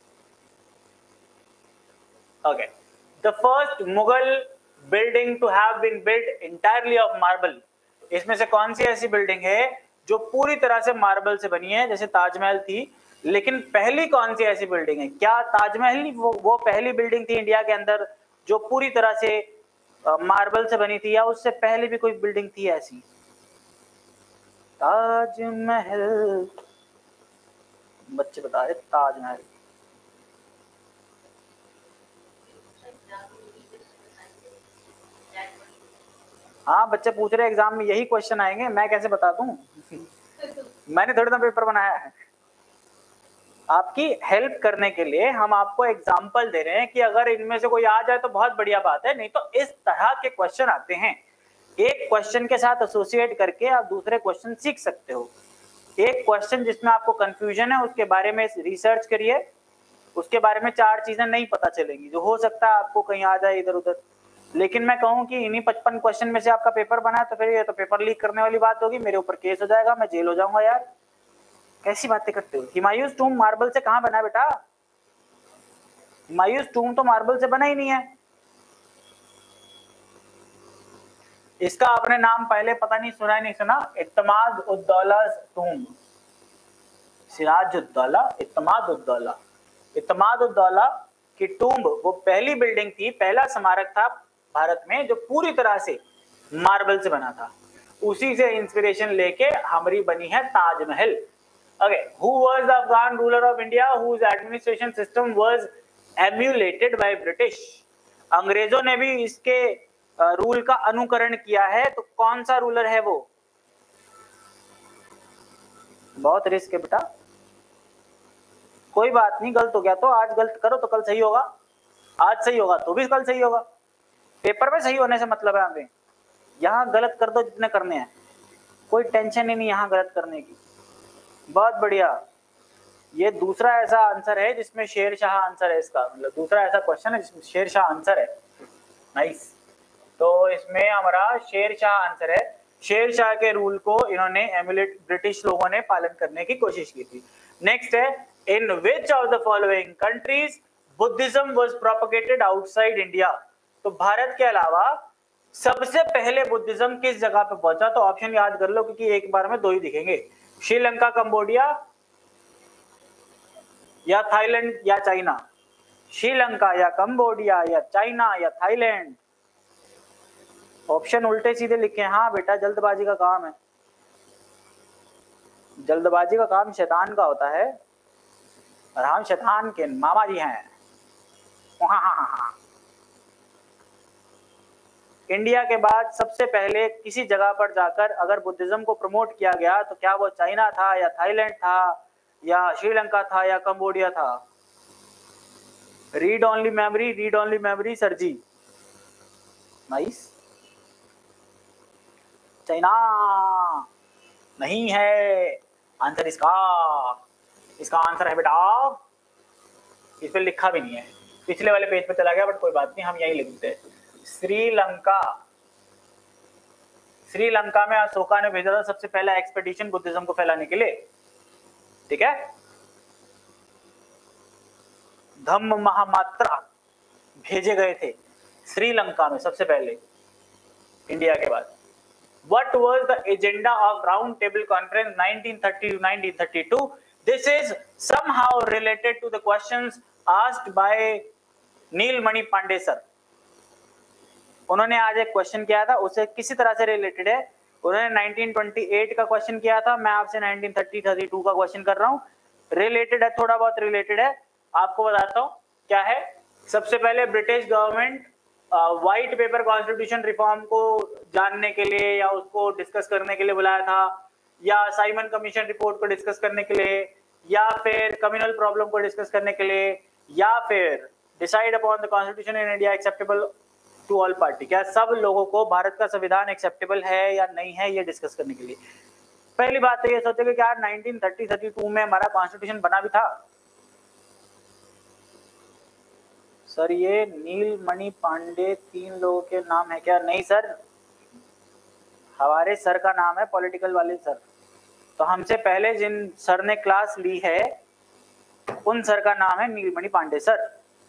okay, the first Mughal building to have been built entirely of marble. इसमें से कौन सी ऐसी बिल्डिंग है जो पूरी तरह से मार्बल से बनी है? जैसे ताजमहल थी, लेकिन पहली कौन सी ऐसी बिल्डिंग है? क्या ताजमहल ही वो, वो पहली बिल्डिंग थी इंडिया के अंदर जो पूरी तरह से मार्बल से बनी थी, या उससे पहले भी कोई बिल्डिंग थी ऐसी? ताजमहल, बच्चे बता रहे ताजमहल। हाँ, बच्चे पूछ रहे एग्जाम में यही क्वेश्चन आएंगे, मैं कैसे बता दूं? मैंने थोड़ा ना पेपर बनाया है। आपकी हेल्प करने के लिए हम आपको एग्जाम्पल दे रहे हैं कि अगर इनमें से कोई आ जाए तो बहुत बढ़िया बात है, नहीं तो इस तरह के क्वेश्चन आते हैं। एक क्वेश्चन के साथ एसोसिएट करके आप दूसरे क्वेश्चन सीख सकते हो। एक क्वेश्चन जिसमें आपको कंफ्यूजन है उसके बारे में रिसर्च करिए, उसके बारे में चार चीजें नहीं पता चलेंगी, जो हो सकता है आपको कहीं आ जाए इधर उधर। लेकिन मैं कहूं कि इन्हीं पचपन क्वेश्चन में से आपका पेपर बना है तो फिर ये तो पेपर लीक करने वाली बात होगी, मेरे ऊपर केस हो जाएगा, मैं जेल हो जाऊंगा। यार कैसी बातें करते हो? हुमायूंस टूम मार्बल से कहां बना बेटा? हुमायूंस टूम तो मार्बल से बना ही नहीं है। इसका आपने नाम पहले पता नहीं सुना नहीं सुना, इत्तेमाद उद्दौला टूम। सिराज उद्दौला, इत्तेमाद उद्दौला। इत्तेमाद उद्दौला की टूम्ब वो पहली बिल्डिंग थी, पहला स्मारक था भारत में जो पूरी तरह से मार्बल से बना था। उसी से इंस्पिरेशन लेके हमारी बनी है Taj Mahal. Okay, who was the Afghan ruler of India whose administration system was emulated by British? अंग्रेजों ने भी इसके रूल का अनुकरण किया है, तो कौन सा रूलर है वो? बहुत रिस्क है बेटा, कोई बात नहीं, गलत हो गया तो आज गलत करो तो कल सही होगा, आज सही होगा तो भी कल सही होगा। पेपर में सही होने से मतलब है हमें, यहाँ गलत कर दो जितने करने हैं, कोई टेंशन ही नहीं यहाँ गलत करने की। बहुत बढ़िया, ये दूसरा ऐसा आंसर है जिसमें शेरशाह आंसर है इसका, मतलब दूसरा ऐसा क्वेश्चन है जिसमें शेरशाह आंसर है। नाइस, तो इसमें हमारा शेरशाह आंसर है। शेरशाह के रूल को इन्होंने एमुलेट ब्रिटिश लोगों ने पालन करने की कोशिश की थी। नेक्स्ट है, in which of the following countries Buddhism was propagated outside India? तो भारत के अलावा सबसे पहले बुद्धिज्म किस जगह पे पहुंचा? तो ऑप्शन याद कर लो क्योंकि एक बार में दो ही दिखेंगे, श्रीलंका, कंबोडिया या थाईलैंड या चाइना। श्रीलंका या कंबोडिया या चाइना या थाईलैंड। ऑप्शन उल्टे सीधे लिखे। हाँ बेटा, जल्दबाजी का काम है, जल्दबाजी का काम शैतान का होता है और हम शैतान के मामा जी हैं। हाँ हाँ हाँ हाँ। इंडिया के बाद सबसे पहले किसी जगह पर जाकर अगर बुद्धिज्म को प्रमोट किया गया तो क्या वो चाइना था या थाईलैंड था या श्रीलंका था या कंबोडिया था? Read only memory, read only memory sir ji. Nice, China नहीं है आंसर इसका। इसका आंसर है बेटा, इस पे लिखा भी नहीं है, पिछले वाले पेज पे चला गया, बट कोई बात नहीं, हम यही लिखते हैं श्रीलंका। श्रीलंका में अशोका ने भेजा था सबसे पहला एक्सपेडिशन बुद्धिज्म को फैलाने के लिए। ठीक है, धम्म महामात्रा भेजे गए थे श्रीलंका में सबसे पहले इंडिया के बाद। What was the agenda of Round Table Conference nineteen thirty to nineteen thirty-two? This is somehow related to the questions asked by Neelmani Pandey sir, उन्होंने आज एक क्वेश्चन किया था, उसे किसी तरह से रिलेटेड है। उन्होंने नाइनटीन ट्वेंटी एट का क्वेश्चन किया था, मैं आपसे नाइनटीन थर्टी थर्टी टू का क्वेश्चन कर रहा हूँ, रिलेटेड है, थोड़ा बहुत रिलेटेड है। आपको बताता हूँ क्या है। सबसे पहले British government white paper constitution reform को जानने के लिए या उसको डिस्कस करने के लिए बुलाया था, या साइमन कमीशन रिपोर्ट को डिस्कस करने के लिए, या फिर कम्युनल प्रॉब्लम को डिस्कस करने के लिए, या फिर decide upon the constitution in India acceptable to all party, क्या सब लोगों को भारत का संविधान एक्सेप्टेबल है या नहीं है, ये डिस्कस करने के लिए। पहली बात तो ये सोचे कि क्या नाइनटीन थर्टी थर्टी टू में हमारा कॉन्स्टिट्यूशन बना भी था? सर ये नीलमणि पांडे तीन लोगों के नाम है क्या? नहीं सर, हमारे सर का नाम है पॉलिटिकल वाले सर, तो हमसे पहले जिन सर ने क्लास ली है उन सर का नाम है Nilmani Pandey sir.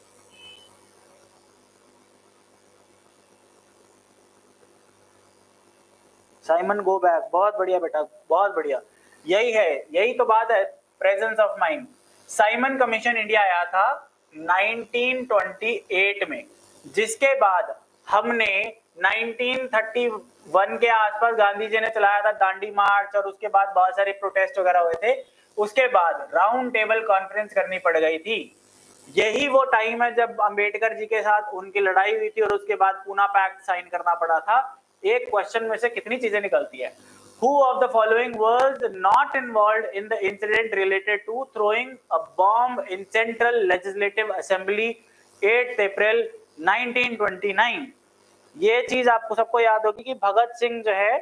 Simon go back, बहुत बढ़िया बेटा, बहुत बढ़िया, यही है, यही तो बात है, presence of mind. Simon commission India आया था नाइनटीन ट्वेंटी एट में, जिसके बाद हमने नाइनटीन थर्टी वन के आसपास गांधी जी ने चलाया था दांडी मार्च, और उसके बाद बहुत सारे प्रोटेस्ट वगैरह हुए थे। उसके बाद राउंड टेबल कॉन्फ्रेंस करनी पड़ गई थी। यही वो टाइम है जब अंबेडकर जी के साथ उनकी लड़ाई हुई थी और उसके बाद पूना पैक्ट साइन करना पड़ा था। एक क्वेश्चन में से कितनी चीजें निकलती है। Who of the following was not involved in the incident related to throwing a bomb in Central Legislative Assembly eight April nineteen twenty nine? ये चीज आपको सबको याद होगी कि भगत सिंह जो है,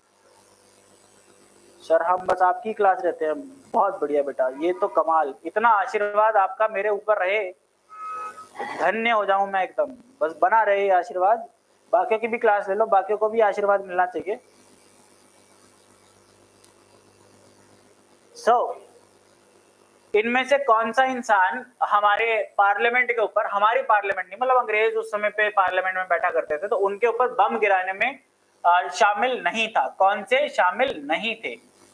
सर हम बस आपकी क्लास रहते हैं, बहुत बढ़िया बेटा, ये तो कमाल, इतना आशीर्वाद आपका मेरे ऊपर रहे, धन्य हो जाऊं मैं एकदम, बस बना रहे आशीर्वाद। बाकियों की भी क्लास ले लो, बाकियों को भी आशीर्वाद मिलना चाहिए। सो so, इनमें से कौन सा इंसान हमारे पार्लियामेंट के ऊपर, हमारी पार्लियामेंट नहीं मतलब अंग्रेज उस समय पे पार्लियामेंट में बैठा करते थे, तो उनके ऊपर बम गिराने में आ, शामिल नहीं था? कौन से शामिल नहीं थे?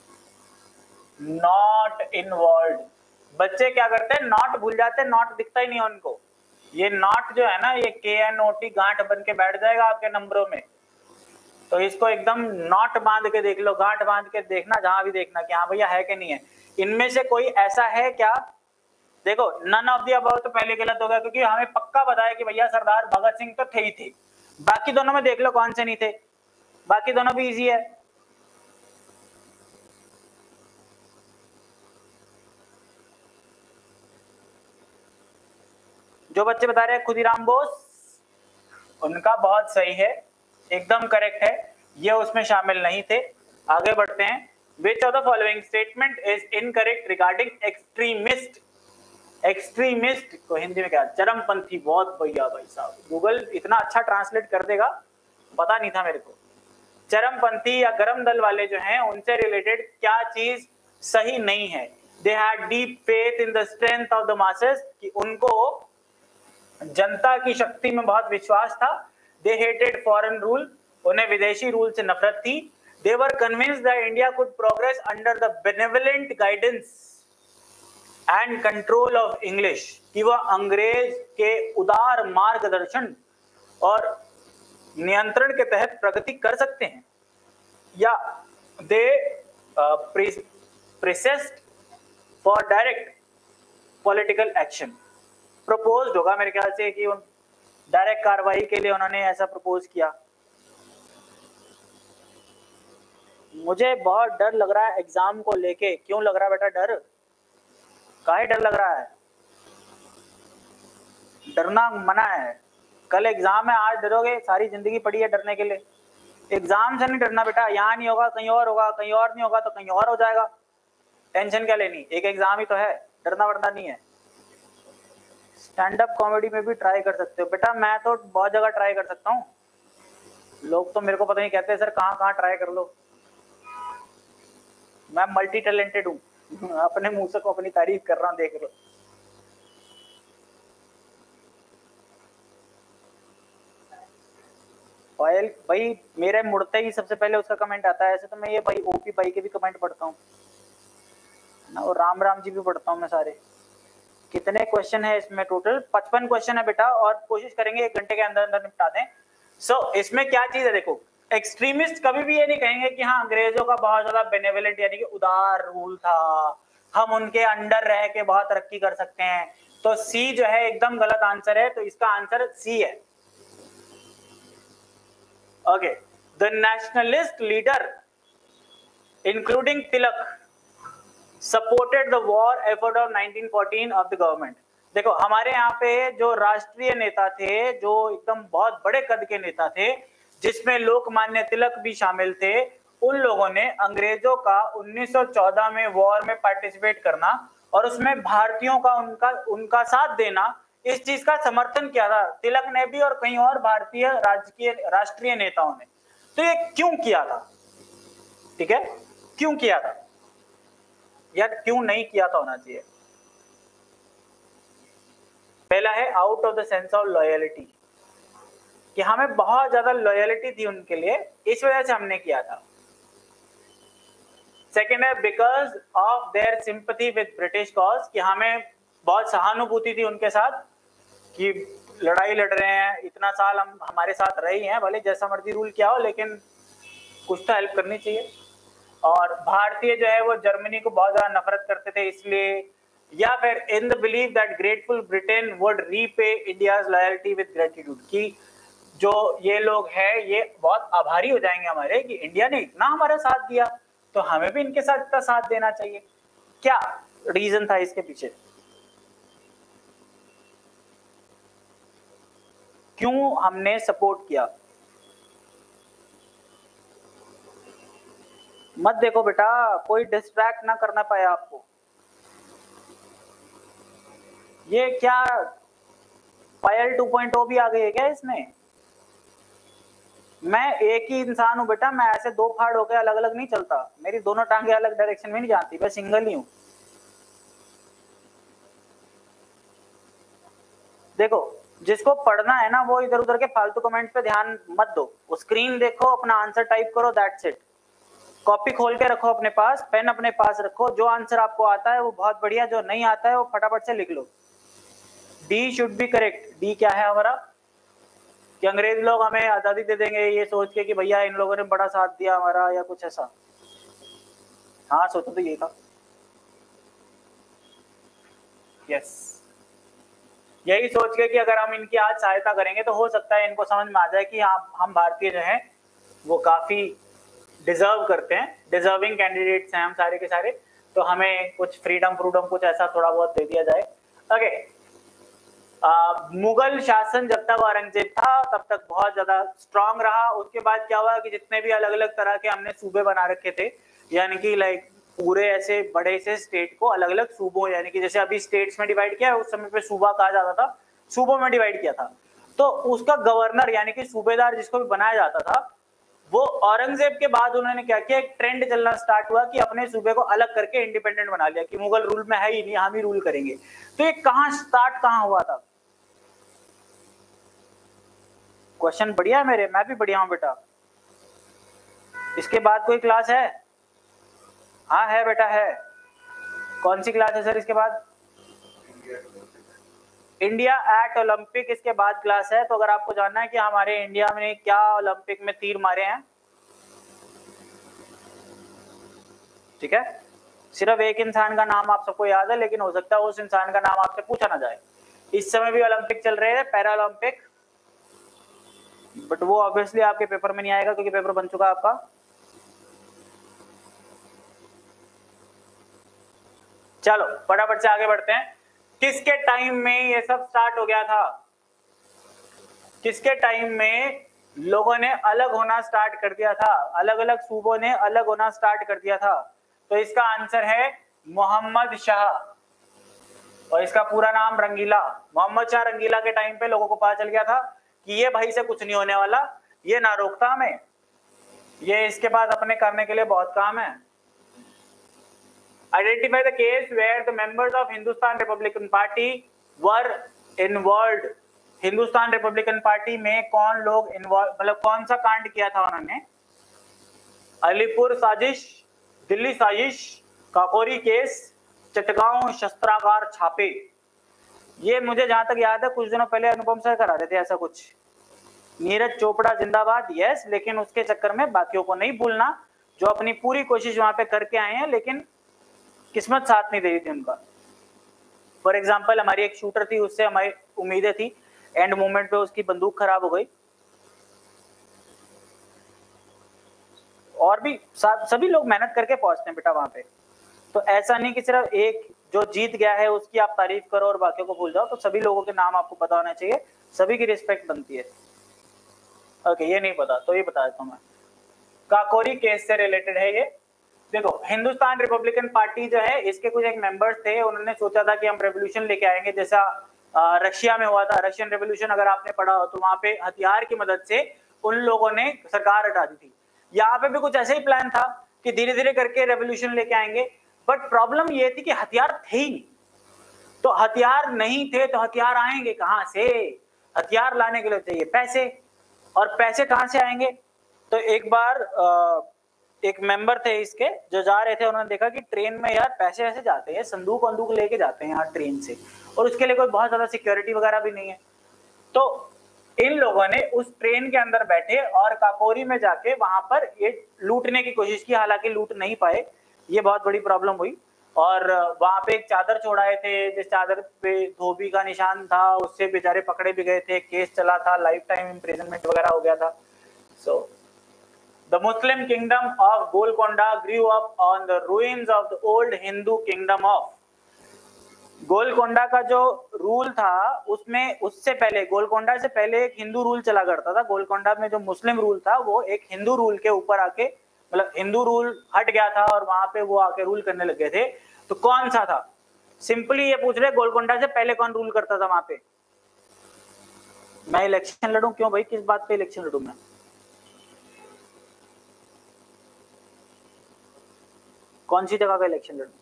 Not involve. बच्चे क्या करते हैं, नॉट भूल जाते हैं, नॉट दिखता ही नहीं उनको। ये नॉट जो है ना, ये के एन ओ टी गांठ बन के बैठ जाएगा आपके नंबरों में, तो इसको एकदम नॉट बांध के देख लो, गांठ बांध के देखना जहां भी देखना कि हाँ भैया है कि नहीं है। इनमें से कोई ऐसा है क्या? देखो नन ऑफ द अबव तो पहले गलत हो गया, क्योंकि हमें पक्का बताया कि भैया सरदार भगत सिंह तो थे ही थे। बाकी दोनों में देख लो कौन से नहीं थे, बाकी दोनों भी इजी है। जो बच्चे बता रहे हैं खुदीराम बोस, उनका बहुत सही है, एकदम करेक्ट है, ये उसमें शामिल नहीं थे। आगे बढ़ते हैं। Which of the following statement is incorrect regarding extremist? Extremist को हिंदी में क्या? चरमपंथी। बहुत बढ़िया भाई साहब, गूगल इतना अच्छा ट्रांसलेट कर देगा, पता नहीं था मेरे को। चरमपंथी या गरम दल वाले जो हैं, उनसे रिलेटेड क्या चीज सही नहीं है? They had deep faith in the strength of the masses, कि उनको जनता की शक्ति में बहुत विश्वास था। They hated foreign rule, उन्हें विदेशी रूल से नफरत थी। They were convinced that India could progress under the benevolent guidance and control of English, कि वह अंग्रेज के उदार मार्गदर्शन और नियंत्रण के तहत प्रगति कर सकते हैं। या they uh, pressed for direct political action, proposed होगा मेरे ख्याल से कि डायरेक्ट कार्रवाई के लिए उन्होंने ऐसा प्रपोज किया। मुझे बहुत डर लग रहा है एग्जाम को लेके। क्यों लग रहा है बेटा डर? काहे डर लग रहा है? डरना मना है, कल एग्जाम है, आज डरोगे, सारी जिंदगी पड़ी है डरने के लिए। एग्जाम से नहीं डरना बेटा, यहाँ नहीं होगा कहीं और होगा, कहीं और नहीं होगा तो कहीं और हो जाएगा, टेंशन क्या लेनी, एक एग्जाम ही तो है, डरना वरना नहीं है। स्टैंड अप कॉमेडी में भी ट्राई कर सकते हो बेटा, मैं तो बहुत जगह ट्राई कर सकता हूँ। लोग तो मेरे को पता नहीं कहते सर कहाँ कहाँ ट्राई कर लो, मैं मल्टी टैलेंटेड हूँ। अपने मुंह से को अपनी तारीफ कर रहा हूँ, देख लो। ऑयल भाई मेरे मुड़ते ही सबसे पहले उसका कमेंट आता है। ऐसे तो मैं ये भाई ओपी भाई के भी कमेंट पढ़ता हूँ ना, और राम राम जी भी पढ़ता हूँ मैं सारे। कितने क्वेश्चन है इसमें? टोटल पचपन क्वेश्चन है बेटा, और कोशिश करेंगे एक घंटे के अंदर अंदर निपटा दें। सो so, इसमें क्या चीज है देखो, एक्सट्रीमिस्ट कभी भी ये नहीं कहेंगे कि हाँ अंग्रेजों का बहुत ज्यादा बेनेवलेंट यानी कि उदार रूल था, हम उनके अंडर रह के बहुत तरक्की कर सकते हैं। तो सी जो है एकदम गलत आंसर है, तो इसका आंसर सी है। Okay, the nationalist leader including Tilak supported the war effort of nineteen fourteen of the government. देखो हमारे यहाँ पे जो राष्ट्रीय नेता थे, जो एकदम बहुत बड़े कद के नेता थे, जिसमें लोकमान्य तिलक भी शामिल थे, उन लोगों ने अंग्रेजों का उन्नीस सौ चौदह में वॉर में पार्टिसिपेट करना और उसमें भारतीयों का उनका उनका साथ देना, इस चीज का समर्थन किया था तिलक ने भी और कई और भारतीय राजकीय राष्ट्रीय नेताओं ने। तो ये क्यों किया था? ठीक है, क्यों किया था यार, क्यों नहीं किया था होना चाहिए। पहला है out of the sense of loyalty, कि हमें बहुत ज्यादा लॉयलिटी थी उनके लिए, इस वजह से हमने किया था। सेकेंड है because of their sympathy with British cause, कि हमें बहुत सहानुभूति थी उनके साथ, कि लड़ाई लड़ रहे हैं इतना साल, हम हमारे साथ रहे हैं, भले जैसा मर्जी रूल किया हो लेकिन कुछ तो हेल्प करनी चाहिए। और भारतीय जो है वो जर्मनी को बहुत ज्यादा नफरत करते थे इसलिए, या फिर in the believe that grateful Britain would repay India's loyalty with gratitude, कि जो ये लोग हैं ये बहुत आभारी हो जाएंगे हमारे कि इंडिया ने इतना हमारा साथ दिया, तो हमें भी इनके साथ इतना साथ देना चाहिए। क्या रीजन था इसके पीछे? क्यों हमने सपोर्ट किया? मत देखो बेटा, कोई डिस्ट्रैक्ट ना करना पाए आपको। ये क्या पायल टू पॉइंट ओ भी आ गई है क्या इसमें? मैं एक ही इंसान हूं बेटा, मैं ऐसे दो फाड़ होकर अलग अलग नहीं चलता, मेरी दोनों टांगे अलग डायरेक्शन में नहीं जाती, मैं सिंगल ही हूं। देखो जिसको पढ़ना है ना वो इधर उधर के फालतू कमेंट्स पे ध्यान मत दो, वो स्क्रीन देखो, अपना आंसर टाइप करो, दैट्स इट। कॉपी खोल के रखो अपने पास, पेन अपने पास रखो, जो आंसर आपको आता है वो बहुत बढ़िया, जो नहीं आता है वो फटाफट से लिख लो। D should be correct. D क्या है हमारा? कि अंग्रेज लोग हमें आजादी दे देंगे ये सोच के कि भैया इन लोगों ने बड़ा साथ दिया हमारा, या कुछ ऐसा। हाँ सोचो तो ये था, यस, यही सोच के कि अगर हम इनकी आज सहायता करेंगे तो हो सकता है इनको समझ में आ जाए कि हाँ हम भारतीय जो हैं वो काफी डिजर्व करते हैं, डिजर्विंग कैंडिडेट्स हैं हम सारे के सारे, तो हमें कुछ फ्रीडम फ्रूडम कुछ ऐसा थोड़ा बहुत दे दिया जाए। ओके, मुगल शासन जब तक औरंगजेब था तब तक बहुत ज्यादा स्ट्रांग रहा। उसके बाद क्या हुआ कि जितने भी अलग अलग तरह के हमने सूबे बना रखे थे, यानी कि लाइक पूरे ऐसे बड़े से स्टेट को अलग अलग सूबों, यानी कि जैसे अभी स्टेट्स में डिवाइड किया है, उस समय पे सूबा कहा जाता था, सूबों में डिवाइड किया था। तो उसका गवर्नर यानी कि सूबेदार जिसको भी बनाया जाता था, वो औरंगजेब के बाद उन्होंने क्या किया, एक ट्रेंड चलना स्टार्ट हुआ कि अपने सूबे को अलग करके इंडिपेंडेंट बना लिया, कि मुगल रूल में है ही नहीं, हम ही रूल करेंगे। तो ये कहां स्टार्ट कहां हुआ था? क्वेश्चन बढ़िया है मेरे, मैं भी बढ़िया हूं बेटा। इसके बाद कोई क्लास है? हाँ है बेटा, है। कौन सी क्लास है सर इसके बाद? इंडिया एट ओलंपिक इसके बाद क्लास है। तो अगर आपको जानना है कि हमारे इंडिया में क्या ओलंपिक में तीर मारे हैं, ठीक है, सिर्फ एक इंसान का नाम आप सबको याद है, लेकिन हो सकता है उस इंसान का नाम आपसे पूछा ना जाए। इस समय भी ओलंपिक चल रहे हैं, पैरा ओलंपिक, बट वो ऑब्वियसली आपके पेपर में नहीं आएगा क्योंकि पेपर बन चुका है आपका। चलो फटाफट से आगे बढ़ते हैं। किसके टाइम में ये सब स्टार्ट हो गया था? किसके टाइम में लोगों ने अलग होना स्टार्ट कर दिया था, अलग अलग सूबों ने अलग होना स्टार्ट कर दिया था? तो इसका आंसर है मोहम्मद शाह, और इसका पूरा नाम रंगीला। मोहम्मद शाह रंगीला के टाइम पे लोगों को पता चल गया था कि ये भाई से कुछ नहीं होने वाला, ये ना रोकता हमें, ये इसके बाद अपने करने के लिए बहुत काम है। Identify the case where the members of Hindustan Republican Party were involved. Hindustan Republican party में कौन लोग इन्वॉल्व, मतलब कौन सा कांड किया था उन्होंने? अलीपुर साजिश, दिल्ली साजिश, काकोरी केस, चटगांव शस्त्रागार छापे। ये मुझे जहां तक याद है कुछ दिनों पहले अनुपम सर करा रहे थे ऐसा कुछ, नीरज चोपड़ा जिंदाबाद, यस, लेकिन उसके चक्कर में बाकियों को नहीं भूलना जो अपनी पूरी कोशिश वहां पे करके आए हैं लेकिन किस्मत साथ नहीं दे रही थी उनका। फॉर एग्जाम्पल हमारी एक शूटर थी, उससे हमारी उम्मीदें थी, एंड मोमेंट पे उसकी बंदूक खराब हो गई। और भी सभी लोग मेहनत करके पहुंचते हैं बेटा वहां पे, तो ऐसा नहीं कि सिर्फ एक जो जीत गया है उसकी आप तारीफ करो और बाकियों को भूल जाओ। तो सभी लोगों के नाम आपको पता होना चाहिए, सभी की रिस्पेक्ट बनती है। ओके, ये नहीं पता तो ये बता देता हूं मैं, काकोरी केस से रिलेटेड है ये। देखो, हिंदुस्तान रिपब्लिकन पार्टी जो है, इसके कुछ एक मेंबर्स थे, उन्होंने सोचा था कि हम रेवोल्यूशन लेके आएंगे, जैसा रशिया में हुआ था, रशियन रेवोल्यूशन अगर आपने पढ़ा हो तो वहां पे हथियार की मदद से उन लोगों ने सरकार हटा दी थी। यहाँ पे भी कुछ ऐसे ही प्लान था कि धीरे धीरे करके रेवोल्यूशन लेके आएंगे, बट प्रॉब्लम ये थी कि हथियार थे ही नहीं। तो हथियार नहीं थे तो हथियार आएंगे कहां से? हथियार लाने के लिए चाहिए पैसे, और पैसे कहां से आएंगे? तो एक बार एक मेंबर थे इसके जो जा रहे थे, उन्होंने देखा कि ट्रेन में यार पैसे ऐसे जाते हैं, संदूक बंदूक लेके जाते हैं यहाँ ट्रेन से, और उसके लिए कोई बहुत ज्यादा सिक्योरिटी वगैरह भी नहीं है। तो इन लोगों ने उस ट्रेन के अंदर बैठे और काकोरी में जाके वहां पर ये लूटने की कोशिश की, हालांकि लूट नहीं पाए, ये बहुत बड़ी प्रॉब्लम हुई। और वहां पे एक चादर छोड़ाए थे, जिस चादर पे धोबी का निशान था, उससे बेचारे पकड़े भी गए थे, केस चला था, लाइफ टाइम इम्प्रिजनमेंट वगैरह हो गया था। So the Muslim kingdom of Golconda grew up on the ruins of the old Hindu kingdom of Golconda. का जो रूल था उसमें, उससे पहले, गोलकोंडा से पहले एक हिंदू रूल चला करता था। गोलकोंडा में जो मुस्लिम रूल था वो एक हिंदू रूल के ऊपर आके, मतलब हिंदू रूल हट गया था और वहां पे वो आके रूल करने लगे थे। तो कौन सा था? सिंपली ये पूछ रहे, गोलकोंडा से पहले कौन रूल करता था वहां पे? मैं इलेक्शन लड़ूं? क्यों भाई, किस बात पे इलेक्शन लड़ूं मैं? कौन सी जगह का इलेक्शन लड़ूं?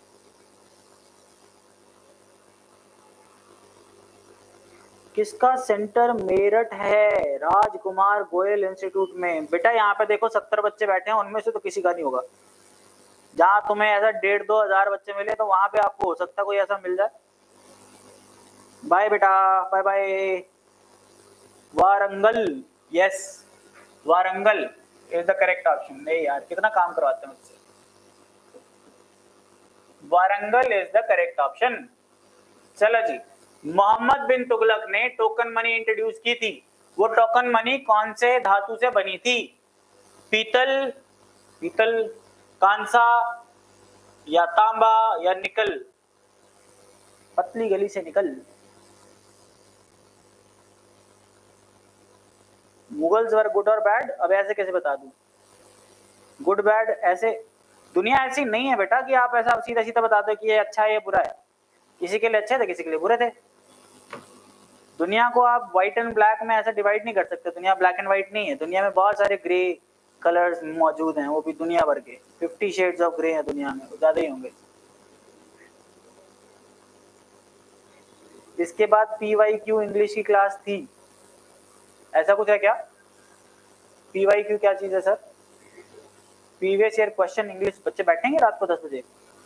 किसका सेंटर? मेरठ है, राजकुमार गोयल इंस्टीट्यूट में। बेटा यहाँ पे देखो सत्तर बच्चे बैठे हैं, उनमें से तो किसी का नहीं होगा। जहां तुम्हें ऐसा डेढ़ दो हजार बच्चे मिले तो वहां पे आपको हो सकता कोई ऐसा मिल जाए। बाय बेटा, bye bye. Warangal, yes, Warangal is the correct option. नहीं यार, कितना काम करवाते हैं मुझसे। Warangal is the correct option. चलो जी, मोहम्मद बिन तुगलक ने टोकन मनी इंट्रोड्यूस की थी। वो टोकन मनी कौन से धातु से बनी थी? पीतल, पीतल, कांसा या तांबा या निकल? पतली गली से निकल। मुगल्स वर गुड और बैड? अब ऐसे कैसे बता दूं? गुड बैड ऐसे, दुनिया ऐसी नहीं है बेटा कि आप ऐसा सीधा सीधा बता दो कि ये अच्छा है ये बुरा है। किसी के लिए अच्छे थे, किसी के लिए बुरे थे। दुनिया को आप व्हाइट एंड ब्लैक में ऐसा डिवाइड नहीं कर सकते। दुनिया ब्लैक एंड व्हाइट नहीं है, दुनिया में बहुत सारे ग्रे कलर्स मौजूद हैं, वो भी दुनिया भर के। फिफ्टी शेड्स ऑफ ग्रे है दुनिया में, ज्यादा ही होंगे। इसके बाद पी वाई क्यू इंग्लिश की क्लास थी, ऐसा कुछ है क्या? पी वाई क्यू क्या चीज है sir? Previous year question English. बच्चे बैठेंगे रात को दस बजे?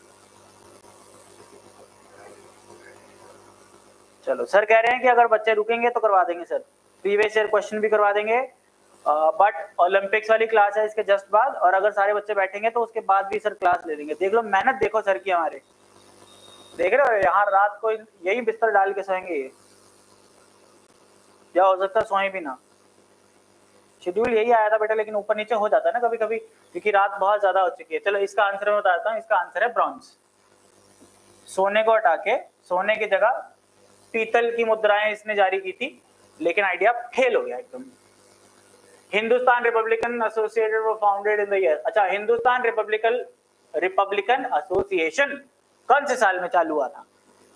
चलो, सर कह रहे हैं कि अगर बच्चे रुकेंगे तो करवा देंगे सर, प्रीवियस ईयर क्वेश्चन भी करवा देंगे। बट ओलंपिक्स वाली क्लास है इसके जस्ट बाद, और अगर सारे बच्चे बैठेंगे तो उसके बाद भी सर क्लास ले लेंगे। देख लो मेहनत, देखो सर की हमारे, देख रहे हो यहाँ रात को यही बिस्तर डाल के सोएंगे ये, या हो सकता है सोए भी ना। शेड्यूल यही आया था बेटा, लेकिन ऊपर नीचे हो जाता है ना कभी कभी, क्योंकि रात बहुत ज्यादा हो चुकी है। चलो इसका आंसर मैं बताता हूँ, इसका आंसर है ब्रॉन्ज। सोने को हटा के सोने की जगह पीतल की मुद्राएं इसने जारी की थी, लेकिन आइडिया फेल हो गया एकदम। हिंदुस्तान रिपब्लिकन एसोसिएटेड वो फाउंडेड इन द ईयर, अच्छा हिंदुस्तान रिपब्लिकन रिपब्लिकन एसोसिएशन कौन से साल में चालू हुआ था?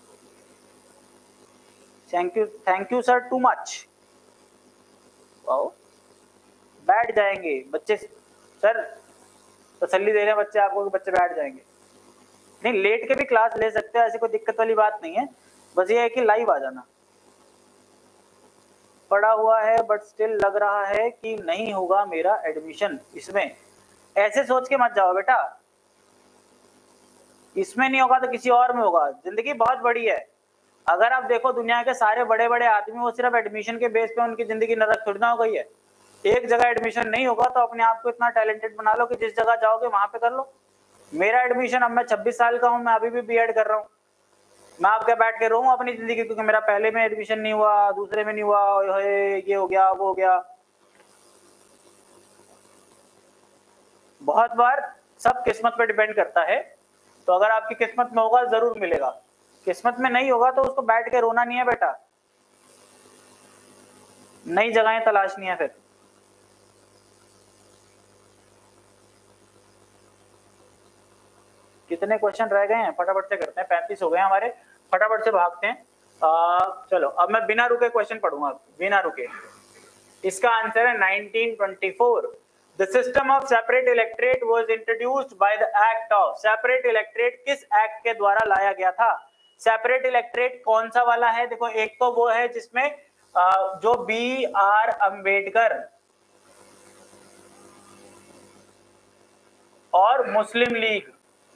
Thank you, thank you sir, too much. Wow, बैठ जाएंगे बच्चे सर, तसल्ली दे रहे हैं बच्चे आपको कि बच्चे बैठ जाएंगे। नहीं, लेट के भी क्लास ले सकते हैं, ऐसी कोई दिक्कत वाली बात नहीं है, बस ये है कि लाइव आ जाना। पड़ा हुआ है बट स्टिल लग रहा है कि नहीं होगा मेरा एडमिशन इसमें। ऐसे सोच के मत जाओ बेटा, इसमें नहीं होगा तो किसी और में होगा। जिंदगी बहुत बड़ी है, अगर आप देखो दुनिया के सारे बड़े बड़े आदमी वो सिर्फ एडमिशन के बेस पे उनकी जिंदगी नरक थोड़ी ना हो गई है। एक जगह एडमिशन नहीं होगा तो अपने आप को इतना टैलेंटेड बना लो कि जिस जगह जाओगे वहां पे कर लो। मेरा एडमिशन, अब मैं छब्बीस साल का हूँ, मैं अभी भी बीएड कर रहा हूँ। मैं आपके बैठ के रहूँ अपनी जिंदगी, क्योंकि मेरा पहले में एडमिशन नहीं हुआ, दूसरे में नहीं हुआ, ये हो गया वो हो गया। बहुत बार सब किस्मत पे डिपेंड करता है। तो अगर आपकी किस्मत में होगा जरूर मिलेगा, किस्मत में नहीं होगा तो उसको बैठ के रोना नहीं है बेटा, नई जगहें तलाशनी है। फिर कितने क्वेश्चन रह गए हैं, फटाफट से करते हैं, पैंतीस हो गए हमारे, फटाफट से भागते हैं। आ, चलो अब मैं बिना रुके क्वेश्चन पढ़ूंगा, बिना रुके। इसका आंसर है nineteen twenty four. The system of separate electorate was introduced by the act of separate electorate। किस एक्ट के द्वारा लाया गया था? सेपरेट इलेक्ट्रेट कौन सा वाला है? देखो, एक तो वो है जिसमें जो बी आर अंबेडकर और मुस्लिम लीग,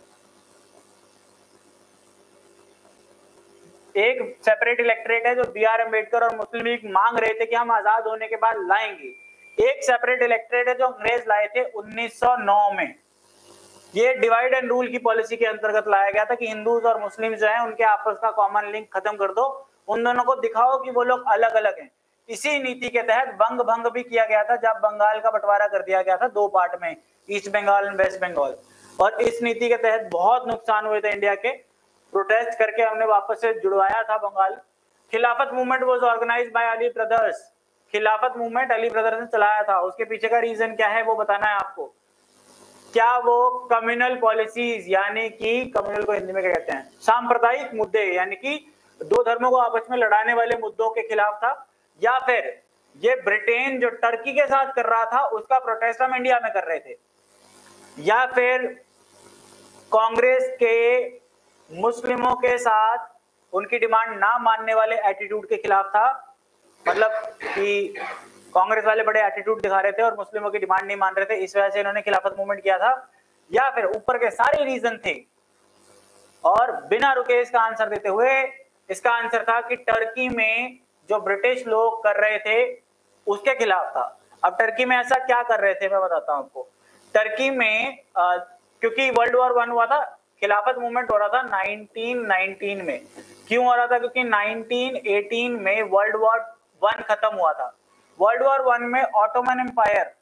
एक सेपरेट इलेक्ट्रेट है जो बी आर अंबेडकर और मुस्लिम लीग मांग रहे थे कि हम आजाद होने के बाद लाएंगे। एक सेपरेट इलेक्ट्रेट है जो अंग्रेज लाए थे उन्नीस सौ नौ में। ये डिवाइड एंड रूल की पॉलिसी के अंतर्गत लाया गया था कि हिंदूज और मुस्लिम जो है उनके आपस का कॉमन लिंक खत्म कर दो, उन दोनों को दिखाओ कि वो लोग अलग अलग हैं। इसी नीति के तहत बंग भंग भी किया गया था जब बंगाल का बंटवारा कर दिया गया था दो पार्ट में, east Bengal and west Bengal. और इस नीति के तहत बहुत नुकसान हुए थे इंडिया के, प्रोटेस्ट करके हमने वापस से जुड़वाया था Bengal. Khilafat movement was organized by Ali brothers. Khilafat movement Ali brothers ने चलाया था। उसके पीछे का रीजन क्या है वो बताना है आपको। क्या वो कम्युनल पॉलिसीज, यानी कि कम्युनल को हिंदी में क्या कहते हैं, सांप्रदायिक मुद्दे, यानी कि दो धर्मों को आपस में लड़ाने वाले मुद्दों के खिलाफ था, या फिर ये ब्रिटेन जो टर्की के साथ कर रहा था उसका प्रोटेस्ट हम इंडिया में कर रहे थे, या फिर कांग्रेस के मुस्लिमों के साथ उनकी डिमांड ना मानने वाले एटीट्यूड के खिलाफ था। मतलब कि कांग्रेस वाले बड़े एटीट्यूड दिखा रहे थे और मुस्लिमों की डिमांड नहीं मान रहे थे, इस वजह से इन्होंने खिलाफत मूवमेंट किया था, या फिर ऊपर के सारे रीजन थे। और बिना रुके इसका आंसर देते हुए, इसका आंसर था कि टर्की में जो ब्रिटिश लोग कर रहे थे उसके खिलाफ था। अब टर्की में ऐसा क्या कर रहे थे मैं बताता हूं आपको। टर्की में आ, क्योंकि वर्ल्ड वॉर वन हुआ था, खिलाफत मूवमेंट हो रहा था नाइनटीन नाइनटीन में। क्यों हो रहा था? क्योंकि नाइनटीन एटीन में वर्ल्ड वॉर वन खत्म हुआ था। वर्ल्ड वॉर वन में ऑटोमन एम्पायर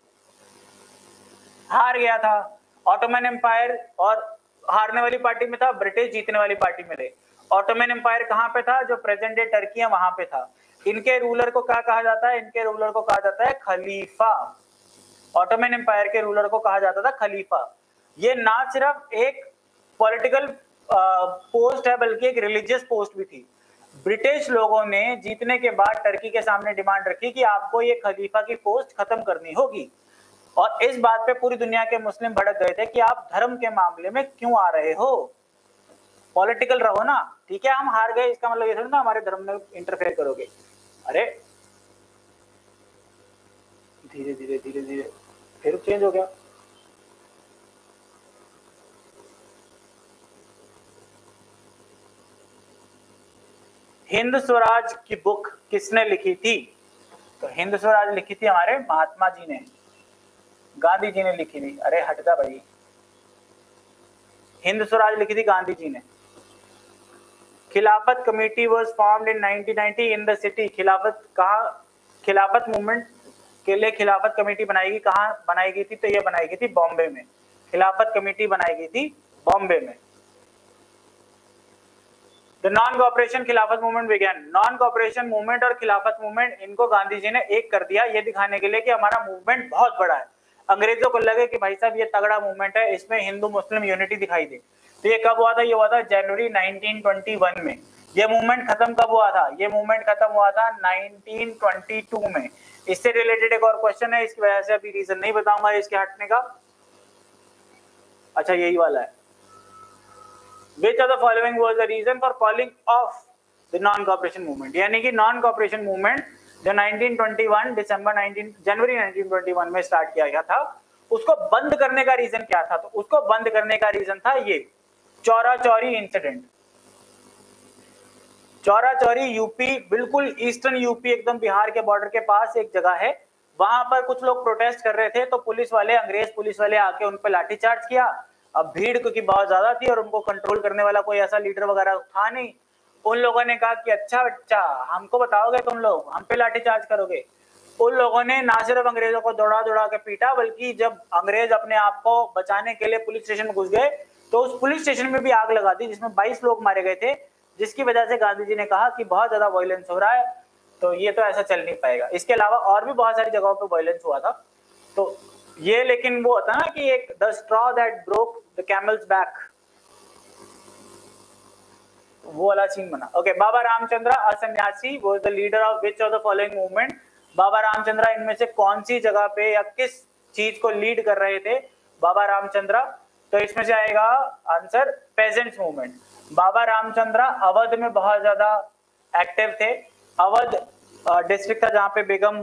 हार गया था। ऑटोमन एम्पायर, और हारने वाली पार्टी में था ब्रिटिश, जीतने वाली पार्टी में थे। ऑटोमन एम्पायर कहां पे था? जो प्रेजेंट डे टर्की है वहां पे था। इनके रूलर को क्या कहा जाता है? इनके रूलर को कहा जाता है खलीफा। ऑटोमन एम्पायर के रूलर को कहा जाता था खलीफा। ये ना सिर्फ एक पॉलिटिकल पोस्ट है बल्कि एक रिलीजियस पोस्ट भी थी। ब्रिटिश लोगों ने जीतने के बाद टर्की के सामने डिमांड रखी कि आपको ये खलीफा की पोस्ट खत्म करनी होगी, और इस बात पे पूरी दुनिया के मुस्लिम भड़क गए थे कि आप धर्म के मामले में क्यों आ रहे हो, पॉलिटिकल रहो ना। ठीक है, हम हार गए, इसका मतलब ये थोड़ी ना हमारे धर्म में इंटरफेयर करोगे। अरे धीरे धीरे धीरे धीरे फिर चेंज हो गया। हिंद स्वराज की बुक किसने लिखी थी? तो हिंद स्वराज लिखी थी हमारे महात्मा जी ने, गांधी जी ने लिखी थी। अरे हटदा भाई, हिंद स्वराज लिखी थी गांधी जी ने। Khilafat committee was formed in nineteen ninety in the city. Khilafat कहा, खिलाफत मूवमेंट के लिए खिलाफत कमेटी बनाई गई, कहाँ बनाई गई थी? तो ये बनाई गई थी बॉम्बे में। खिलाफत कमेटी बनाई गई थी बॉम्बे में। The non cooperation Khilafat movement began. Non cooperation movement और खिलाफत मूवमेंट, इनको गांधी जी ने एक कर दिया, ये दिखाने के लिए कि हमारा मूवमेंट बहुत बड़ा है। अंग्रेजों को लगे कि भाई साहब ये तगड़ा मूवमेंट है, इसमें हिंदू मुस्लिम यूनिटी दिखाई दे। तो ये कब हुआ था? ये हुआ था जनवरी नाइनटीन ट्वेंटी वन में। ये मूवमेंट खत्म कब हुआ था? ये मूवमेंट खत्म हुआ था नाइनटीन ट्वेंटी टू में। इससे रिलेटेड एक और क्वेश्चन है, इसकी वजह से अभी रीजन नहीं बताऊंगा इसके हटने का। अच्छा यही वाला है। Which of the following was the reason for calling off the non-cooperation movement? यानी कि non-cooperation movement जो nineteen twenty one December nineteen January nineteen twenty one में स्टार्ट किया गया था, उसको बंद करने का रीजन क्या था? तो उसको बंद करने का रीजन था ये चौरा चौरी इंसिडेंट। चौरा चौरी यूपी, बिल्कुल ईस्टर्न यूपी, एकदम बिहार के बॉर्डर के पास एक जगह है। वहां पर कुछ लोग प्रोटेस्ट कर रहे थे तो पुलिस वाले, अंग्रेज पुलिस वाले आके उन पर लाठीचार्ज किया। अब भीड़ क्योंकि बहुत ज्यादा थी और उनको कंट्रोल करने वाला कोई ऐसा लीडर वगैरह था नहीं, उन लोगों ने कहा कि अच्छा बच्चा हमको बताओगे तुम लोग, हम पे लाठीचार्ज करोगे। उन लोगों ने ना सिर्फ अंग्रेजों को दौड़ा दौड़ा के पीटा, बल्कि जब अंग्रेज अपने आप को बचाने के लिए पुलिस स्टेशन में घुस गए तो उस पुलिस स्टेशन में भी आग लगा दी, जिसमें बाईस लोग मारे गए थे, जिसकी वजह से गांधी जी ने कहा कि बहुत ज्यादा वायलेंस हो रहा है, तो ये तो ऐसा चल नहीं पाएगा। इसके अलावा और भी बहुत सारी जगहों पे वायलेंस हुआ था। तो ये, लेकिन वो होता ना कि एक the straw that broke the camel's back, वो वाला सीन बना। Okay, Baba Ramchandra a sanyasi was the leader of which of the following movement? Baba Ramchandra इनमें से कौन सी जगह पे या किस चीज को लीड कर रहे थे बाबा रामचंद्र? तो इसमें से आएगा answer peasants movement. Baba Ramchandra Awadh में बहुत ज्यादा एक्टिव थे। अवध डिस्ट्रिक्ट था जहां पे बेगम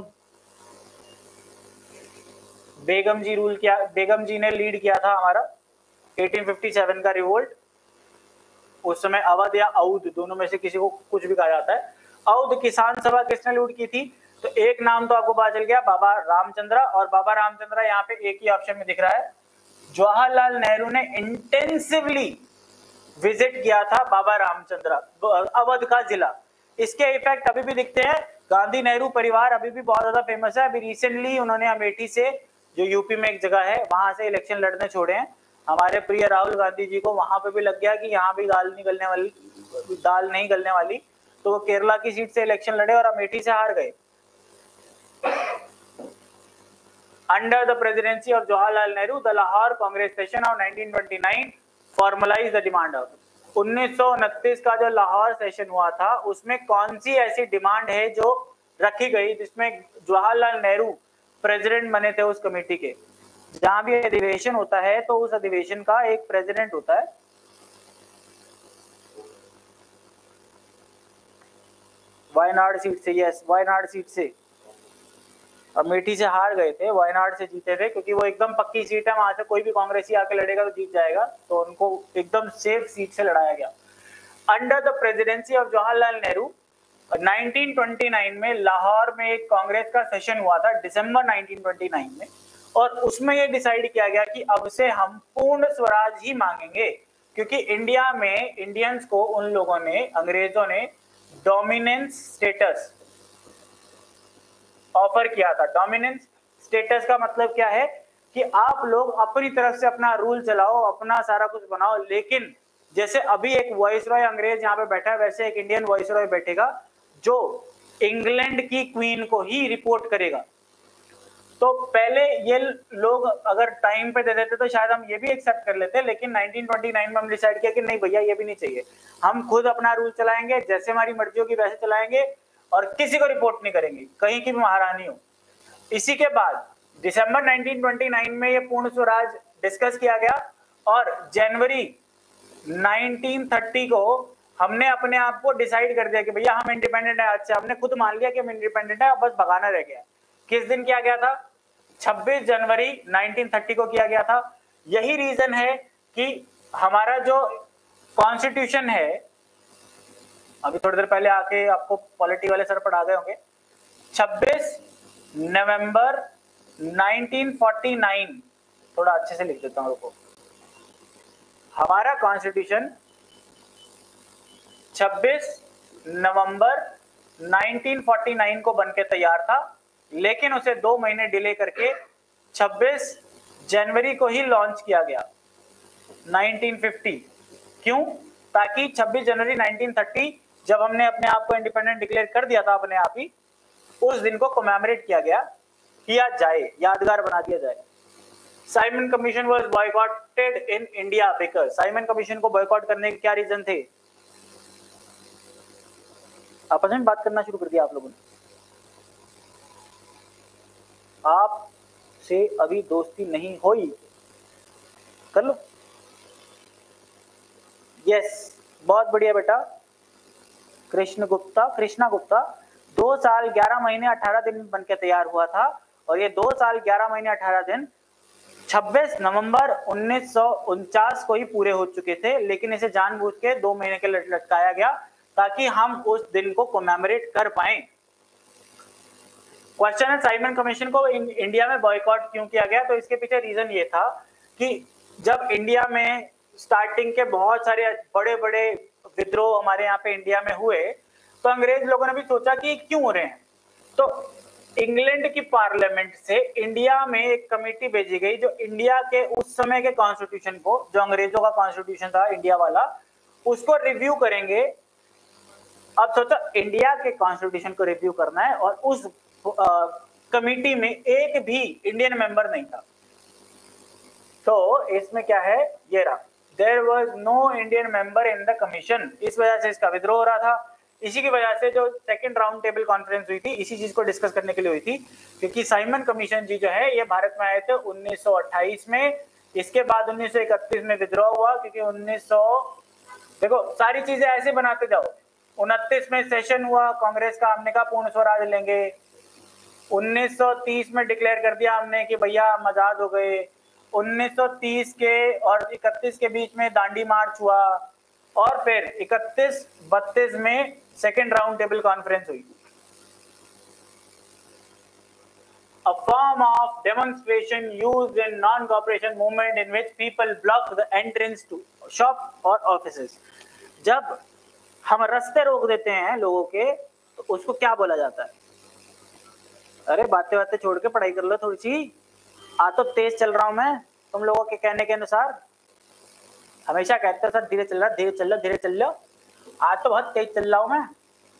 बेगम जी रूल किया, बेगम जी ने लीड किया था हमारा अठारह सौ सत्तावन का रिवोल्ट। उस समय अवध या अवध दोनों में से किसी को कुछ भी कहा जाता है। अवध किसान सभा किसने लीड की थी? तो एक नाम तो आपको पता चल गया, बाबा रामचंद्र। और बाबा रामचंद्र यहाँ पे एक ही ऑप्शन में दिख रहा है। जवाहरलाल नेहरू ने इंटेंसिवली विजिट किया था बाबा रामचंद्र अवध का जिला। इसके इफेक्ट अभी भी दिखते हैं। गांधी नेहरू परिवार अभी भी बहुत ज्यादा फेमस है। अभी रिसेंटली उन्होंने अमेठी से, जो यूपी में एक जगह है, वहां से इलेक्शन लड़ने छोड़े हैं। हमारे प्रिय राहुल गांधी जी को वहां पे भी लग गया कि यहाँ भी दाल नहीं गलने वाली, दाल नहीं गलने वाली, तो वो केरला की सीट से इलेक्शन लड़े और अमेठी से हार गए। Under the presidency of Jawaharlal Nehru, the Lahore Congress session of nineteen twenty nine formalize the demand of. उन्नीस सौ उनतीस का जो लाहौर सेशन हुआ था, उसमें कौन सी ऐसी डिमांड है जो रखी गई जिसमें जवाहरलाल नेहरू प्रेसिडेंट बने थे उस कमेटी के? जहां भी अधिवेशन होता है तो उस अधिवेशन का एक प्रेसिडेंट होता है। वायनाड सीट से, यस वायनाड सीट से। अमेठी से हार गए थे, वायनाड से जीते थे, क्योंकि वो एकदम पक्की सीट है, वहां से कोई भी कांग्रेसी आके लड़ेगा तो जीत जाएगा, तो उनको एकदम सेफ सीट से लड़ाया गया। Under the presidency of Jawaharlal Nehru nineteen twenty nine में लाहौर में एक कांग्रेस का सेशन हुआ था, दिसंबर नाइनटीन ट्वेंटी नाइन में, और उसमें ये डिसाइड किया गया कि अब से हम पूर्ण स्वराज ही मांगेंगे, क्योंकि इंडिया में इंडियंस को उन लोगों ने, अंग्रेजों ने डोमिनेंस स्टेटस ऑफर किया था। डोमिनेंस स्टेटस का मतलब क्या है कि आप लोग अपनी तरफ से अपना रूल चलाओ, अपना सारा कुछ बनाओ, लेकिन जैसे अभी एक वॉइसरॉय अंग्रेज यहाँ पे बैठा है, वैसे एक इंडियन वॉइसरॉय बैठेगा जो इंग्लैंड की क्वीन को ही रिपोर्ट करेगा। तो पहले ये लोग अगर टाइम पे दे देते तो शायद हम ये भी एक्सेप्ट कर लेते, लेकिन नाइनटीन ट्वेंटी नाइन में हम डिसाइड किया कि नहीं भैया, ये भी नहीं चाहिए, हम खुद अपना रूल चलाएंगे, जैसे हमारी मर्जी होगी वैसे चलाएंगे, और किसी को रिपोर्ट नहीं करेंगे, कहीं की भी महारानी हो। इसी के बाद दिसंबर नाइनटीन ट्वेंटी नाइन में ये पूर्ण स्वराज डिस्कस किया गया, और जनवरी नाइनटीन थर्टी को हमने अपने आप को डिसाइड कर दिया कि भैया हम इंडिपेंडेंट है। अच्छा, हमने खुद मान लिया कि हम इंडिपेंडेंट है, अब बस भगाना रह गया। किस दिन किया गया था? छब्बीस जनवरी नाइनटीन थर्टी को किया गया था। यही रीजन है कि हमारा जो कॉन्स्टिट्यूशन है, अभी थोड़ी देर पहले आके आपको पॉलिटी वाले सर पढ़ा गए होंगे, छब्बीस नवंबर नाइनटीन फोर्टी नाइन, थोड़ा अच्छे से लिख देता हूं, रुको। हमारा कॉन्स्टिट्यूशन छब्बीस नवंबर नाइनटीन फोर्टी नाइन को बनके तैयार था, लेकिन उसे दो महीने डिले करके छब्बीस जनवरी को ही लॉन्च किया गया नाइनटीन फिफ्टी। क्यों? ताकि छब्बीस जनवरी नाइनटीन थर्टी जब हमने अपने आप को इंडिपेंडेंट डिक्लेयर कर दिया था अपने आप ही, उस दिन को कमेमोरेट किया गया, किया जाए, यादगार बना दिया जाए। Simon commission was boycotted in India because, Simon commission को बॉयकॉट करने के क्या रीजन थे? आपस में बात करना शुरू कर दिया आप लोगों ने। आप से अभी दोस्ती नहीं हुई, कर लो। यस, बहुत बढ़िया बेटा। कृष्ण गुप्ता, कृष्णा गुप्ता दो साल ग्यारह महीने अठारह दिन बन के तैयार हुआ था, और ये दो साल ग्यारह महीने अठारह दिन छब्बीस नवंबर उन्नीस सौ उनचास को ही पूरे हो चुके थे, लेकिन इसे जानबूझ के दो महीने के लटकाया गया ताकि हम उस दिन को कोमेमोरेट कर पाए। क्वेश्चन है साइमन कमीशन को इंडिया में बॉयकॉट क्यों किया गया? तो इसके पीछे रीजन ये था कि जब इंडिया में स्टार्टिंग के बहुत सारे बड़े बड़े विद्रोह हमारे यहाँ पे इंडिया में हुए, तो अंग्रेज लोगों ने भी सोचा कि क्यों हो रहे हैं। तो इंग्लैंड की पार्लियामेंट से इंडिया में एक कमेटी भेजी गई जो इंडिया के उस समय के कॉन्स्टिट्यूशन को, जो अंग्रेजों का कॉन्स्टिट्यूशन था इंडिया वाला, उसको रिव्यू करेंगे। अब सोचो इंडिया के कॉन्स्टिट्यूशन को रिव्यू करना है और उस कमेटी में एक भी इंडियन मेंबर नहीं था। तो इसमें क्या है, ये रहा, there was no Indian member in the commission. इस वजह से इसका विद्रोह हो रहा था। इसी की वजह से जो सेकंड राउंड टेबल कॉन्फ्रेंस हुई थी, इसी चीज को डिस्कस करने के लिए हुई थी, क्योंकि साइमन कमीशन जी जो है ये भारत में आए थे उन्नीस सौ अट्ठाईस में। इसके बाद उन्नीस सौ इकतीस में विद्रोह हुआ, क्योंकि उन्नीस सौ, देखो सारी चीजें ऐसे बनाते जाओ। उनतीस में सेशन हुआ कांग्रेस का, हमने कहा पूर्ण स्वराज लेंगे। उन्नीस सौ तीस में डिक्लेयर कर दिया हमने कि भैया हम आजाद हो गए। उन्नीस सौ तीस के और इकतीस के बीच में दांडी मार्च हुआ, और फिर इकतीस बत्तीस में सेकेंड राउंड टेबल कॉन्फ्रेंस हुई। A form of demonstration used in non-cooperation movement in which people block the entrance to shop or offices। जब हम रास्ते रोक देते हैं लोगों के, तो उसको क्या बोला जाता है? अरे बातें बातें छोड़ के पढ़ाई कर लो थोड़ी सी। आ तो तेज चल रहा हूं मैं तुम लोगों के कहने के अनुसार। हमेशा कहते हो सर धीरे चल रहा, धीरे चल लो, धीरे चल लो। आज तो बहुत तेज चल रहा हूं मैं।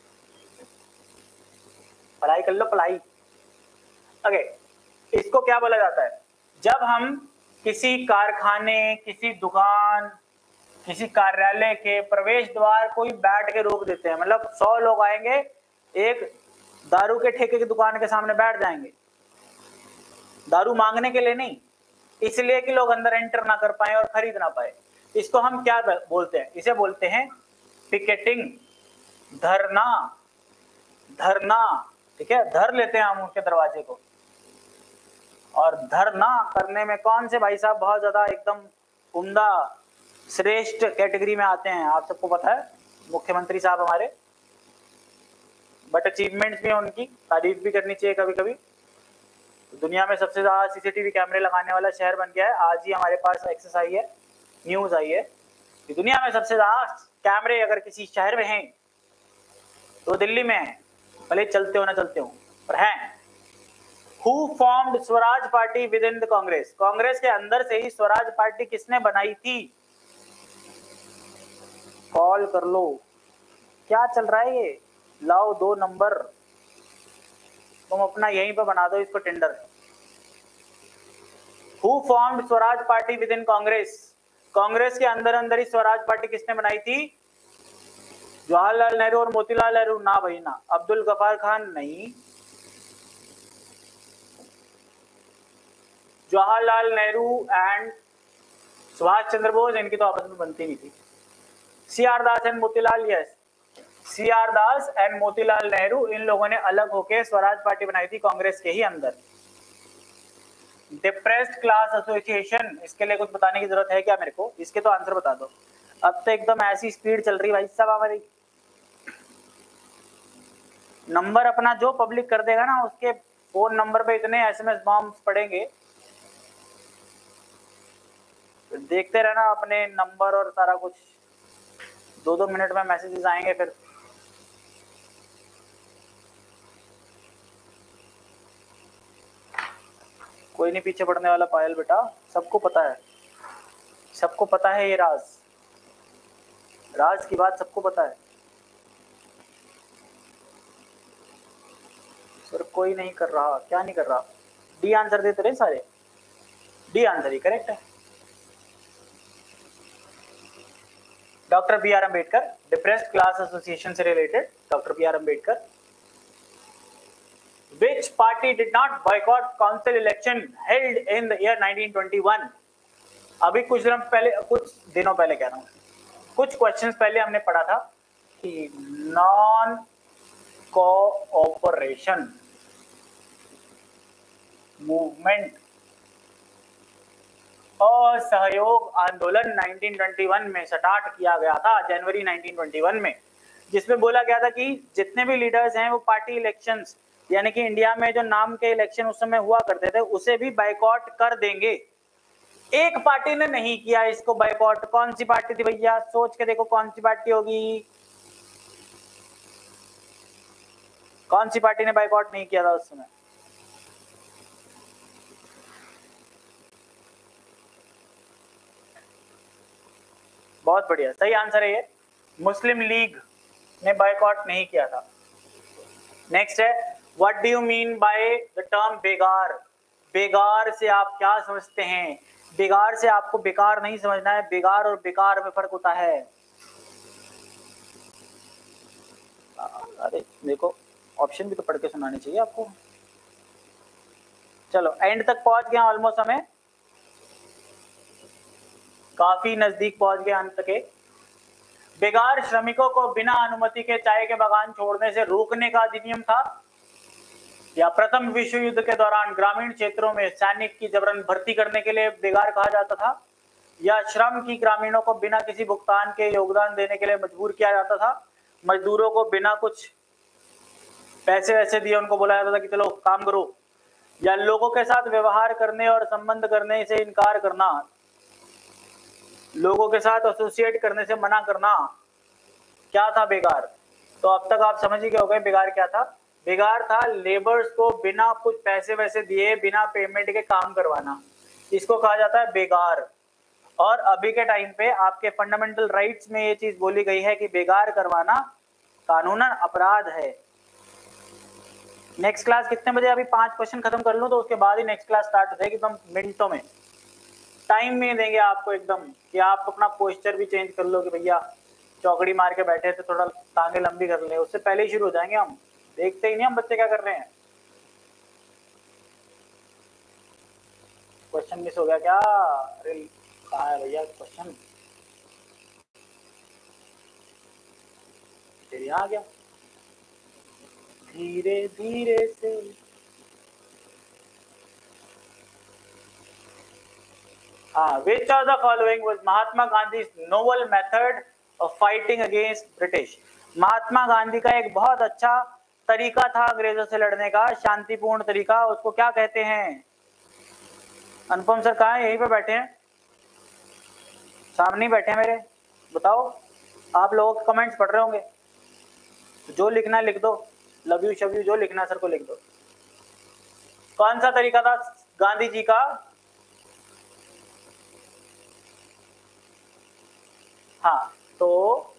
पढ़ाई कर लो, पढ़ाई। ओके, इसको क्या बोला जाता है? जब हम किसी कारखाने, किसी दुकान, किसी कार्यालय के प्रवेश द्वार कोई बैठ के रोक देते हैं, मतलब सौ लोग आएंगे, एक दारू के ठेके की दुकान के सामने बैठ जाएंगे, दारू मांगने के लिए नहीं, इसलिए कि लोग अंदर एंटर ना कर पाए और खरीद ना पाए। इसको हम क्या बोलते हैं? इसे बोलते हैं पिकेटिंग, धरना। धरना, ठीक है, धर लेते हैं हम उनके दरवाजे को। और धरना करने में कौन से भाई साहब बहुत ज्यादा एकदम उम्दा श्रेष्ठ कैटेगरी में आते हैं? आप सबको पता है, मुख्यमंत्री साहब हमारे। बट अचीवमेंट्स भी हैं उनकी, तारीफ भी करनी चाहिए कभी कभी। दुनिया में सबसे ज्यादा सीसीटीवी कैमरे लगाने वाला शहर बन गया है। आज ही हमारे पास एक्सेस आई है, न्यूज आई है कि दुनिया में सबसे ज्यादा कैमरे अगर किसी शहर में हैं तो दिल्ली में है, भले चलते हो ना चलते हो, पर हैं। Who formed Swaraj party within the Congress? Congress के अंदर से ही स्वराज पार्टी किसने बनाई थी? कॉल कर लो। क्या चल रहा है ये? लाओ दो नंबर, तुम अपना यहीं पे बना दो इसको tender. Who formed Swaraj party within Congress? Congress के अंदर अंदर ही स्वराज पार्टी किसने बनाई थी? जवाहरलाल नेहरू और मोतीलाल नेहरू? ना भाई ना। अब्दुल गफार खान? नहीं। जवाहरलाल नेहरू एंड सुभाष चंद्र बोस, इनकी तो आपस में बनती नहीं थी। C R Das and Motilal? Yes, C R Das and Motilal Nehru, इन लोगों ने अलग होकर स्वराज पार्टी बनाई थी कांग्रेस के ही अंदर। डिप्रेस्ड क्लास एसोसिएशन, इसके लिए कुछ बताने की जरूरत है क्या मेरे को? इसके तो आंसर बता दो। अब तो एकदम ऐसी स्पीड चल रही भाई साहब हमारी। नंबर अपना जो पब्लिक कर देगा ना, उसके फोन नंबर पे इतने एसएमएस बॉम्ब्स पड़ेंगे, देखते रहना अपने नंबर और सारा कुछ। दो दो मिनट में मैसेजेस आएंगे फिर। कोई नहीं पीछे पड़ने वाला पायल बेटा, सबको पता है, सबको पता है ये राज, राज की बात सबको पता है। सर कोई नहीं कर रहा, क्या नहीं कर रहा? डी आंसर देते रहे सारे, डी आंसर ही करेक्ट है। Doctor B R Ambedkar, depressed class association से related doctor B R Ambedkar. Which party did not boycott council election held in the year nineteen twenty-one? अभी कुछ दिन पहले, कुछ दिनों पहले कह रहा हूँ, कुछ क्वेश्चंस पहले हमने पढ़ा था कि नॉन कोऑपरेशन मूवमेंट और सहयोग आंदोलन नाइनटीन ट्वेंटी वन में स्टार्ट किया गया था, जनवरी नाइनटीन ट्वेंटी वन में, जिसमें बोला गया था कि जितने भी लीडर्स हैं वो पार्टी इलेक्शंस, यानी कि इंडिया में जो नाम के इलेक्शन उस समय हुआ करते थे, उसे भी बाइकआउट कर देंगे। एक पार्टी ने नहीं किया इसको बाइकआउट। कौन सी पार्टी थी भैया? सोच के देखो कौन सी पार्टी होगी। कौन सी पार्टी ने बाइकआउट नहीं किया था उस समय? बहुत बढ़िया, सही आंसर है ये, मुस्लिम लीग ने बाइकआउट नहीं किया था। नेक्स्ट है, what do you mean by the term begar? Begar से आप क्या समझते हैं? बेगार से आपको बेकार नहीं समझना है, बेगार और बेकार में फर्क होता है। अरे देखो, ऑप्शन भी तो पढ़ के सुनाने चाहिए आपको। चलो एंड तक पहुंच गए ऑलमोस्ट, हमें काफी नजदीक पहुंच गए अंत के। बेगार श्रमिकों को बिना अनुमति के चाय के बागान छोड़ने से रोकने का अधिनियम था, या प्रथम विश्व युद्ध के दौरान ग्रामीण क्षेत्रों में सैनिक की जबरन भर्ती करने के लिए बेगार कहा जाता था, या श्रम की ग्रामीणों को बिना किसी भुगतान के योगदान देने के लिए मजबूर किया जाता था। मजदूरों को बिना कुछ पैसे वैसे दिए उनको बोला जाता था कि चलो काम करो, या लोगों के साथ व्यवहार करने और संबंध करने से इनकार करना, लोगों के साथ एसोसिएट करने से मना करना, क्या था बेगार? तो अब तक आप समझ ही गए होंगे बेगार क्या था। बेगार था लेबर्स को बिना कुछ पैसे वैसे दिए, बिना पेमेंट के काम करवाना, इसको कहा जाता है बेगार। और अभी के टाइम पे आपके फंडामेंटल राइट्स में ये चीज बोली गई है कि बेगार करवाना कानूनन अपराध है। नेक्स्ट क्लास कितने बजे? अभी पांच क्वेश्चन खत्म कर लूं तो उसके बाद ही नेक्स्ट क्लास स्टार्ट हो जाएगी, एकदम मिनटों में। टाइम नहीं देंगे आपको एकदम कि आप अपना पोस्चर भी चेंज कर लो कि भैया चौकड़ी मार के बैठे थे, थोड़ा टांगे लंबी कर ले, उससे पहले ही शुरू हो जाएंगे हम। देखते ही नहीं हम बच्चे क्या कर रहे हैं। क्वेश्चन मिस हो गया क्या? अरे कहाँ है भैया क्वेश्चन? यहाँ आ गया। धीरे धीरे से हाँ, which of the following was Mahatma Gandhi novel method of fighting against British? Mahatma Gandhi का एक बहुत अच्छा तरीका था अंग्रेजों से लड़ने का, शांतिपूर्ण तरीका, उसको क्या कहते हैं? अनुपम सर कहाँ है? यहीं पे बैठे हैं, सामने बैठे हैं मेरे। बताओ, आप लोगों के कमेंट्स पढ़ रहे होंगे, जो लिखना लिख दो, लव यू शव यू जो लिखना सर को लिख दो। कौन सा तरीका था गांधी जी का? हाँ, तो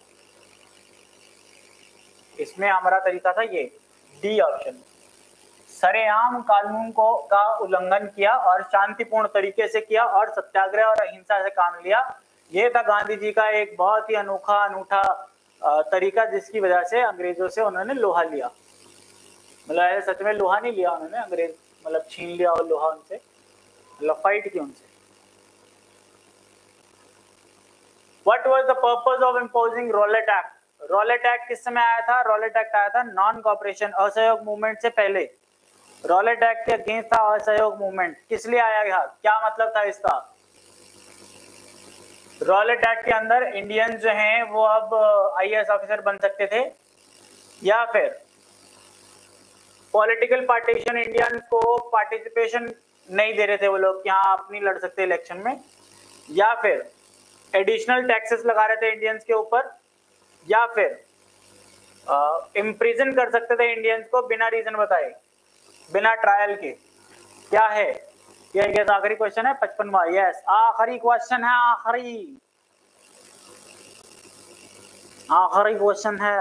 इसमें हमारा तरीका था ये डी ऑप्शन, सरेआम कानून को का उल्लंघन किया और शांतिपूर्ण तरीके से किया और सत्याग्रह और अहिंसा से काम लिया। ये था गांधी जी का एक बहुत ही अनोखा अनूठा तरीका, जिसकी वजह से अंग्रेजों से उन्होंने लोहा लिया। मतलब सच में लोहा नहीं लिया उन्होंने, अंग्रेज मतलब छीन लिया और लोहा उनसे, मतलब फाइट की उनसे। What was the purpose of imposing Rowlatt Act? Rowlatt Act किस समय आया था? Rowlatt Act आया था नॉन कॉपरेशन असहयोग मूवमेंट से पहले। Rowlatt Act के अगेंस्ट था असहयोग मूवमेंट। किस लिए आया था? क्या मतलब था इसका? Rowlatt Act के अंदर इंडियंस जो हैं वो अब आईएएस ऑफिसर बन सकते थे, या फिर पॉलिटिकल पार्टीशन, इंडियन को पार्टिसिपेशन नहीं दे रहे थे वो लोग कि हाँ आप नहीं लड़ सकते इलेक्शन में, या फिर एडिशनल टैक्सेस लगा रहे थे इंडियंस के ऊपर, या फिर इम्प्रिजन कर सकते थे इंडियंस को बिना रीजन बताए, बिना ट्रायल के। क्या है ये? गैस आखिरी क्वेश्चन है, पचपनवा। यस, आखिरी क्वेश्चन है, आखिरी आखिरी क्वेश्चन है।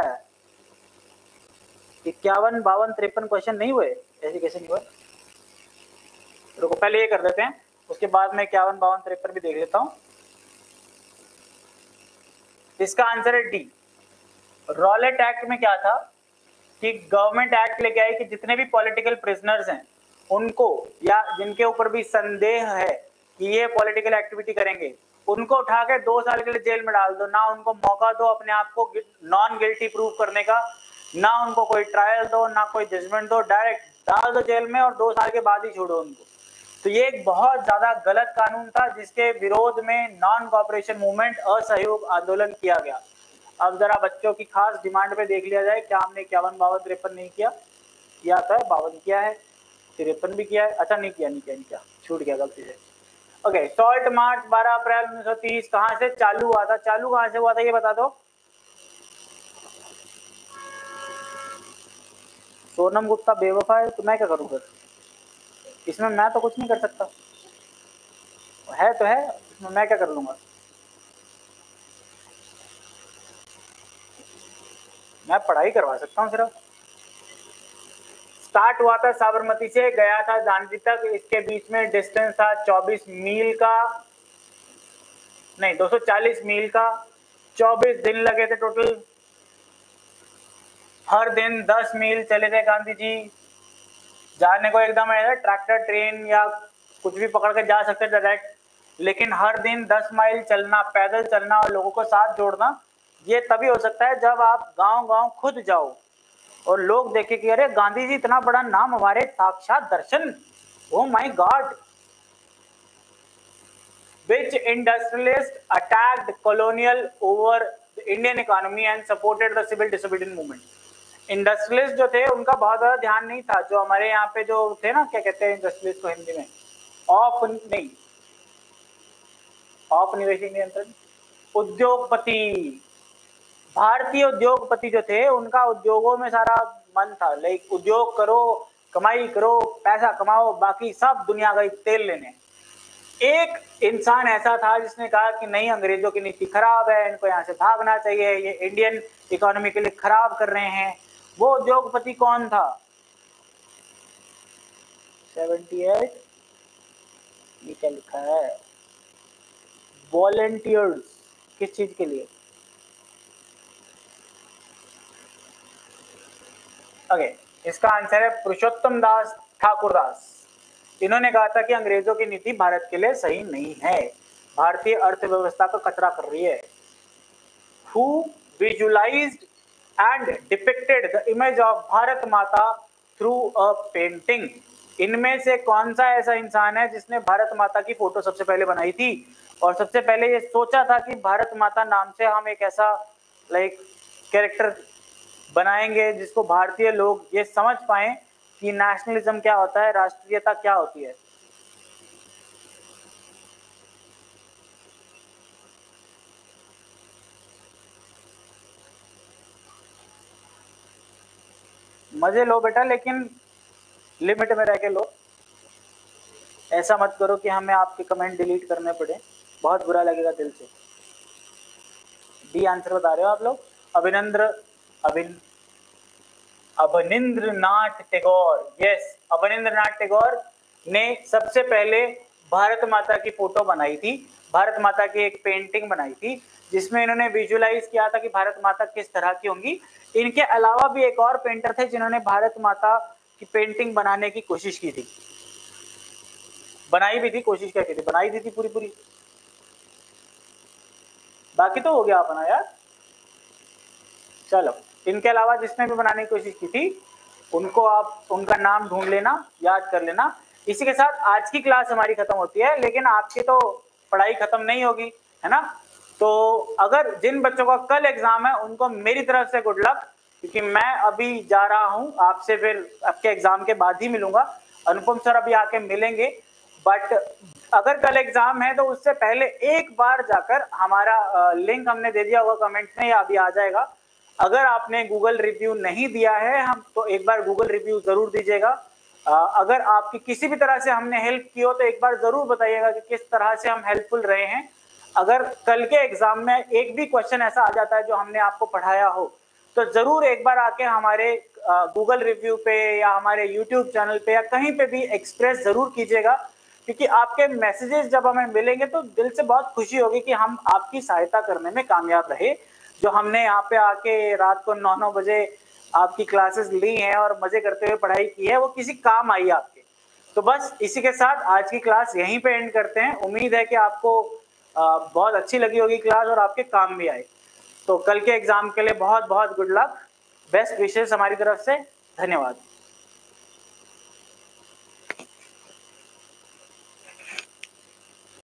इक्यावन बावन तिरपन क्वेश्चन नहीं हुए? ऐसे कैसे नहीं हुए? रुको पहले ये कर देते हैं, उसके बाद मैं इक्यावन बावन तिरपन भी देख लेता हूं। इसका आंसर है डी। रॉलेट एक्ट में क्या था कि गवर्नमेंट एक्ट लेके आई कि जितने भी पॉलिटिकल प्रिजनर्स हैं उनको, या जिनके ऊपर भी संदेह है कि ये पॉलिटिकल एक्टिविटी करेंगे, उनको उठा के दो साल के लिए जेल में डाल दो। ना उनको मौका दो अपने आप को नॉन गिल्टी प्रूव करने का, ना उनको कोई ट्रायल दो, ना कोई जजमेंट दो, डायरेक्ट डाल दो जेल में और दो साल के बाद ही छोड़ो उनको। तो ये एक बहुत ज्यादा गलत कानून था जिसके विरोध में नॉन कॉपरेशन मूवमेंट, असहयोग आंदोलन किया गया। अब जरा बच्चों की खास डिमांड पे देख लिया जाए, क्या हमने इक्यावन बावन तिरपन नहीं किया? किया था, बावन किया है, तिरपन भी किया है। अच्छा नहीं किया, नहीं किया, नहीं किया, छूट गया गलती से। ओके, सॉल्ट मार्च बारह अप्रैल उन्नीस सौ तीस कहां से चालू हुआ था? चालू कहां से हुआ था ये बता दो। सोनम गुप्ता बेवफा है तो मैं क्या करूं फिर? इसमें मैं तो कुछ नहीं कर सकता, है तो है, इसमें मैं क्या कर लूंगा? मैं पढ़ाई करवा सकता हूँ सिर्फ। स्टार्ट हुआ था साबरमती से, गया था दांडी तक, इसके बीच में डिस्टेंस था चौबीस मील का, नहीं दो सौ चालीस मील का। चौबीस दिन लगे थे टोटल। हर दिन दस मील चले थे गांधी जी। जाने को एकदम है ट्रैक्टर ट्रेन या कुछ भी पकड़ के जा सकते डायरेक्ट, लेकिन हर दिन दस माइल चलना, पैदल चलना और लोगों को साथ जोड़ना, ये तभी हो सकता है जब आप गांव गांव खुद जाओ और लोग देखें कि अरे गांधी जी इतना बड़ा नाम, हमारे साक्षात दर्शन, oh my God. Which industrialist attacked colonial over the Indian economy and supported the civil disobedience movement? Industrialist जो थे उनका बहुत ज्यादा ध्यान नहीं था, जो हमारे यहाँ पे जो थे ना, क्या कहते हैं इंडस्ट्रियलिस्ट को हिंदी में? ऑफ नहीं, औपनिवेशिक नियंत्रण, उद्योगपति। भारतीय उद्योगपति जो थे उनका उद्योगों में सारा मन था, लाइक उद्योग करो, कमाई करो, पैसा कमाओ, बाकी सब दुनिया का तेल लेने। एक इंसान ऐसा था जिसने कहा कि नहीं, अंग्रेजों की नीति खराब है, इनको यहाँ से भागना चाहिए, ये इंडियन इकोनॉमी के लिए खराब कर रहे हैं। वो उद्योगपति कौन था? अठहत्तर, ये क्या लिखा है? वॉलंटियर्स, किस चीज के लिए? ओके, इसका आंसर है पुरुषोत्तम दास ठाकुरदास। इन्होंने कहा था कि अंग्रेजों की नीति भारत के लिए सही नहीं है, भारतीय अर्थव्यवस्था को खतरा कर रही है। Who visualized and depicted the image of Bharat माता through a painting? इनमें से कौन सा ऐसा इंसान है जिसने भारत माता की फोटो सबसे पहले बनाई थी और सबसे पहले ये सोचा था कि भारत माता नाम से हम एक ऐसा लाइक कैरेक्टर बनाएंगे जिसको भारतीय लोग ये समझ पाए कि नेशनलिज्म क्या होता है, राष्ट्रीयता क्या होती है? मजे लो बेटा, लेकिन लिमिट में रह के लो। ऐसा मत करो कि हमें आपके कमेंट डिलीट करने पड़े, बहुत बुरा लगेगा दिल से। डी आंसर बता रहे हो आप लोग? अभिनंद्र अभिन अवनींद्रनाथ टैगोर, यस, अवनींद्रनाथ टैगोर ने सबसे पहले भारत माता की फोटो बनाई थी, भारत माता की एक पेंटिंग बनाई थी जिसमें इन्होंने विजुअलाइज किया था कि भारत माता किस तरह की होंगी। इनके अलावा भी एक और पेंटर थे जिन्होंने भारत माता की पेंटिंग बनाने की कोशिश की थी, बनाई भी थी, कोशिश क्या की थी, बनाई दी थी पूरी पूरी। बाकी तो हो गया अपना यार। चलो, इनके अलावा जिसने भी बनाने की कोशिश की थी उनको आप उनका नाम ढूंढ लेना, याद कर लेना। इसी के साथ आज की क्लास हमारी खत्म होती है, लेकिन आपकी तो पढ़ाई खत्म नहीं होगी, है ना? तो अगर जिन बच्चों का कल एग्जाम है उनको मेरी तरफ से गुड लक, क्योंकि मैं अभी जा रहा हूं, आपसे फिर आपके एग्जाम के बाद ही मिलूंगा। अनुपम सर अभी आके मिलेंगे, बट अगर कल एग्जाम है तो उससे पहले एक बार जाकर हमारा लिंक हमने दे दिया होगा कमेंट में, या अभी आ जाएगा। अगर आपने गूगल रिव्यू नहीं दिया है हम तो एक बार गूगल रिव्यू जरूर दीजिएगा। अगर आपकी किसी भी तरह से हमने हेल्प की हो तो एक बार जरूर बताइएगा कि किस तरह से हम हेल्पफुल रहे हैं। अगर कल के एग्जाम में एक भी क्वेश्चन ऐसा आ जाता है जो हमने आपको पढ़ाया हो तो जरूर एक बार आके हमारे गूगल रिव्यू पे या हमारे यूट्यूब चैनल पे या कहीं पे भी एक्सप्रेस जरूर कीजिएगा, क्योंकि आपके मैसेजेस जब हमें मिलेंगे तो दिल से बहुत खुशी होगी कि हम आपकी सहायता करने में कामयाब रहे। जो हमने यहाँ पे आके रात को नौ नौ बजे आपकी क्लासेस ली हैं और मजे करते हुए पढ़ाई की है, वो किसी काम आई आपके। तो बस इसी के साथ आज की क्लास यहीं पे एंड करते हैं। उम्मीद है कि आपको बहुत अच्छी लगी होगी क्लास और आपके काम भी आए। तो कल के एग्जाम के लिए बहुत बहुत गुड लक, बेस्ट विशेष हमारी तरफ से, धन्यवाद।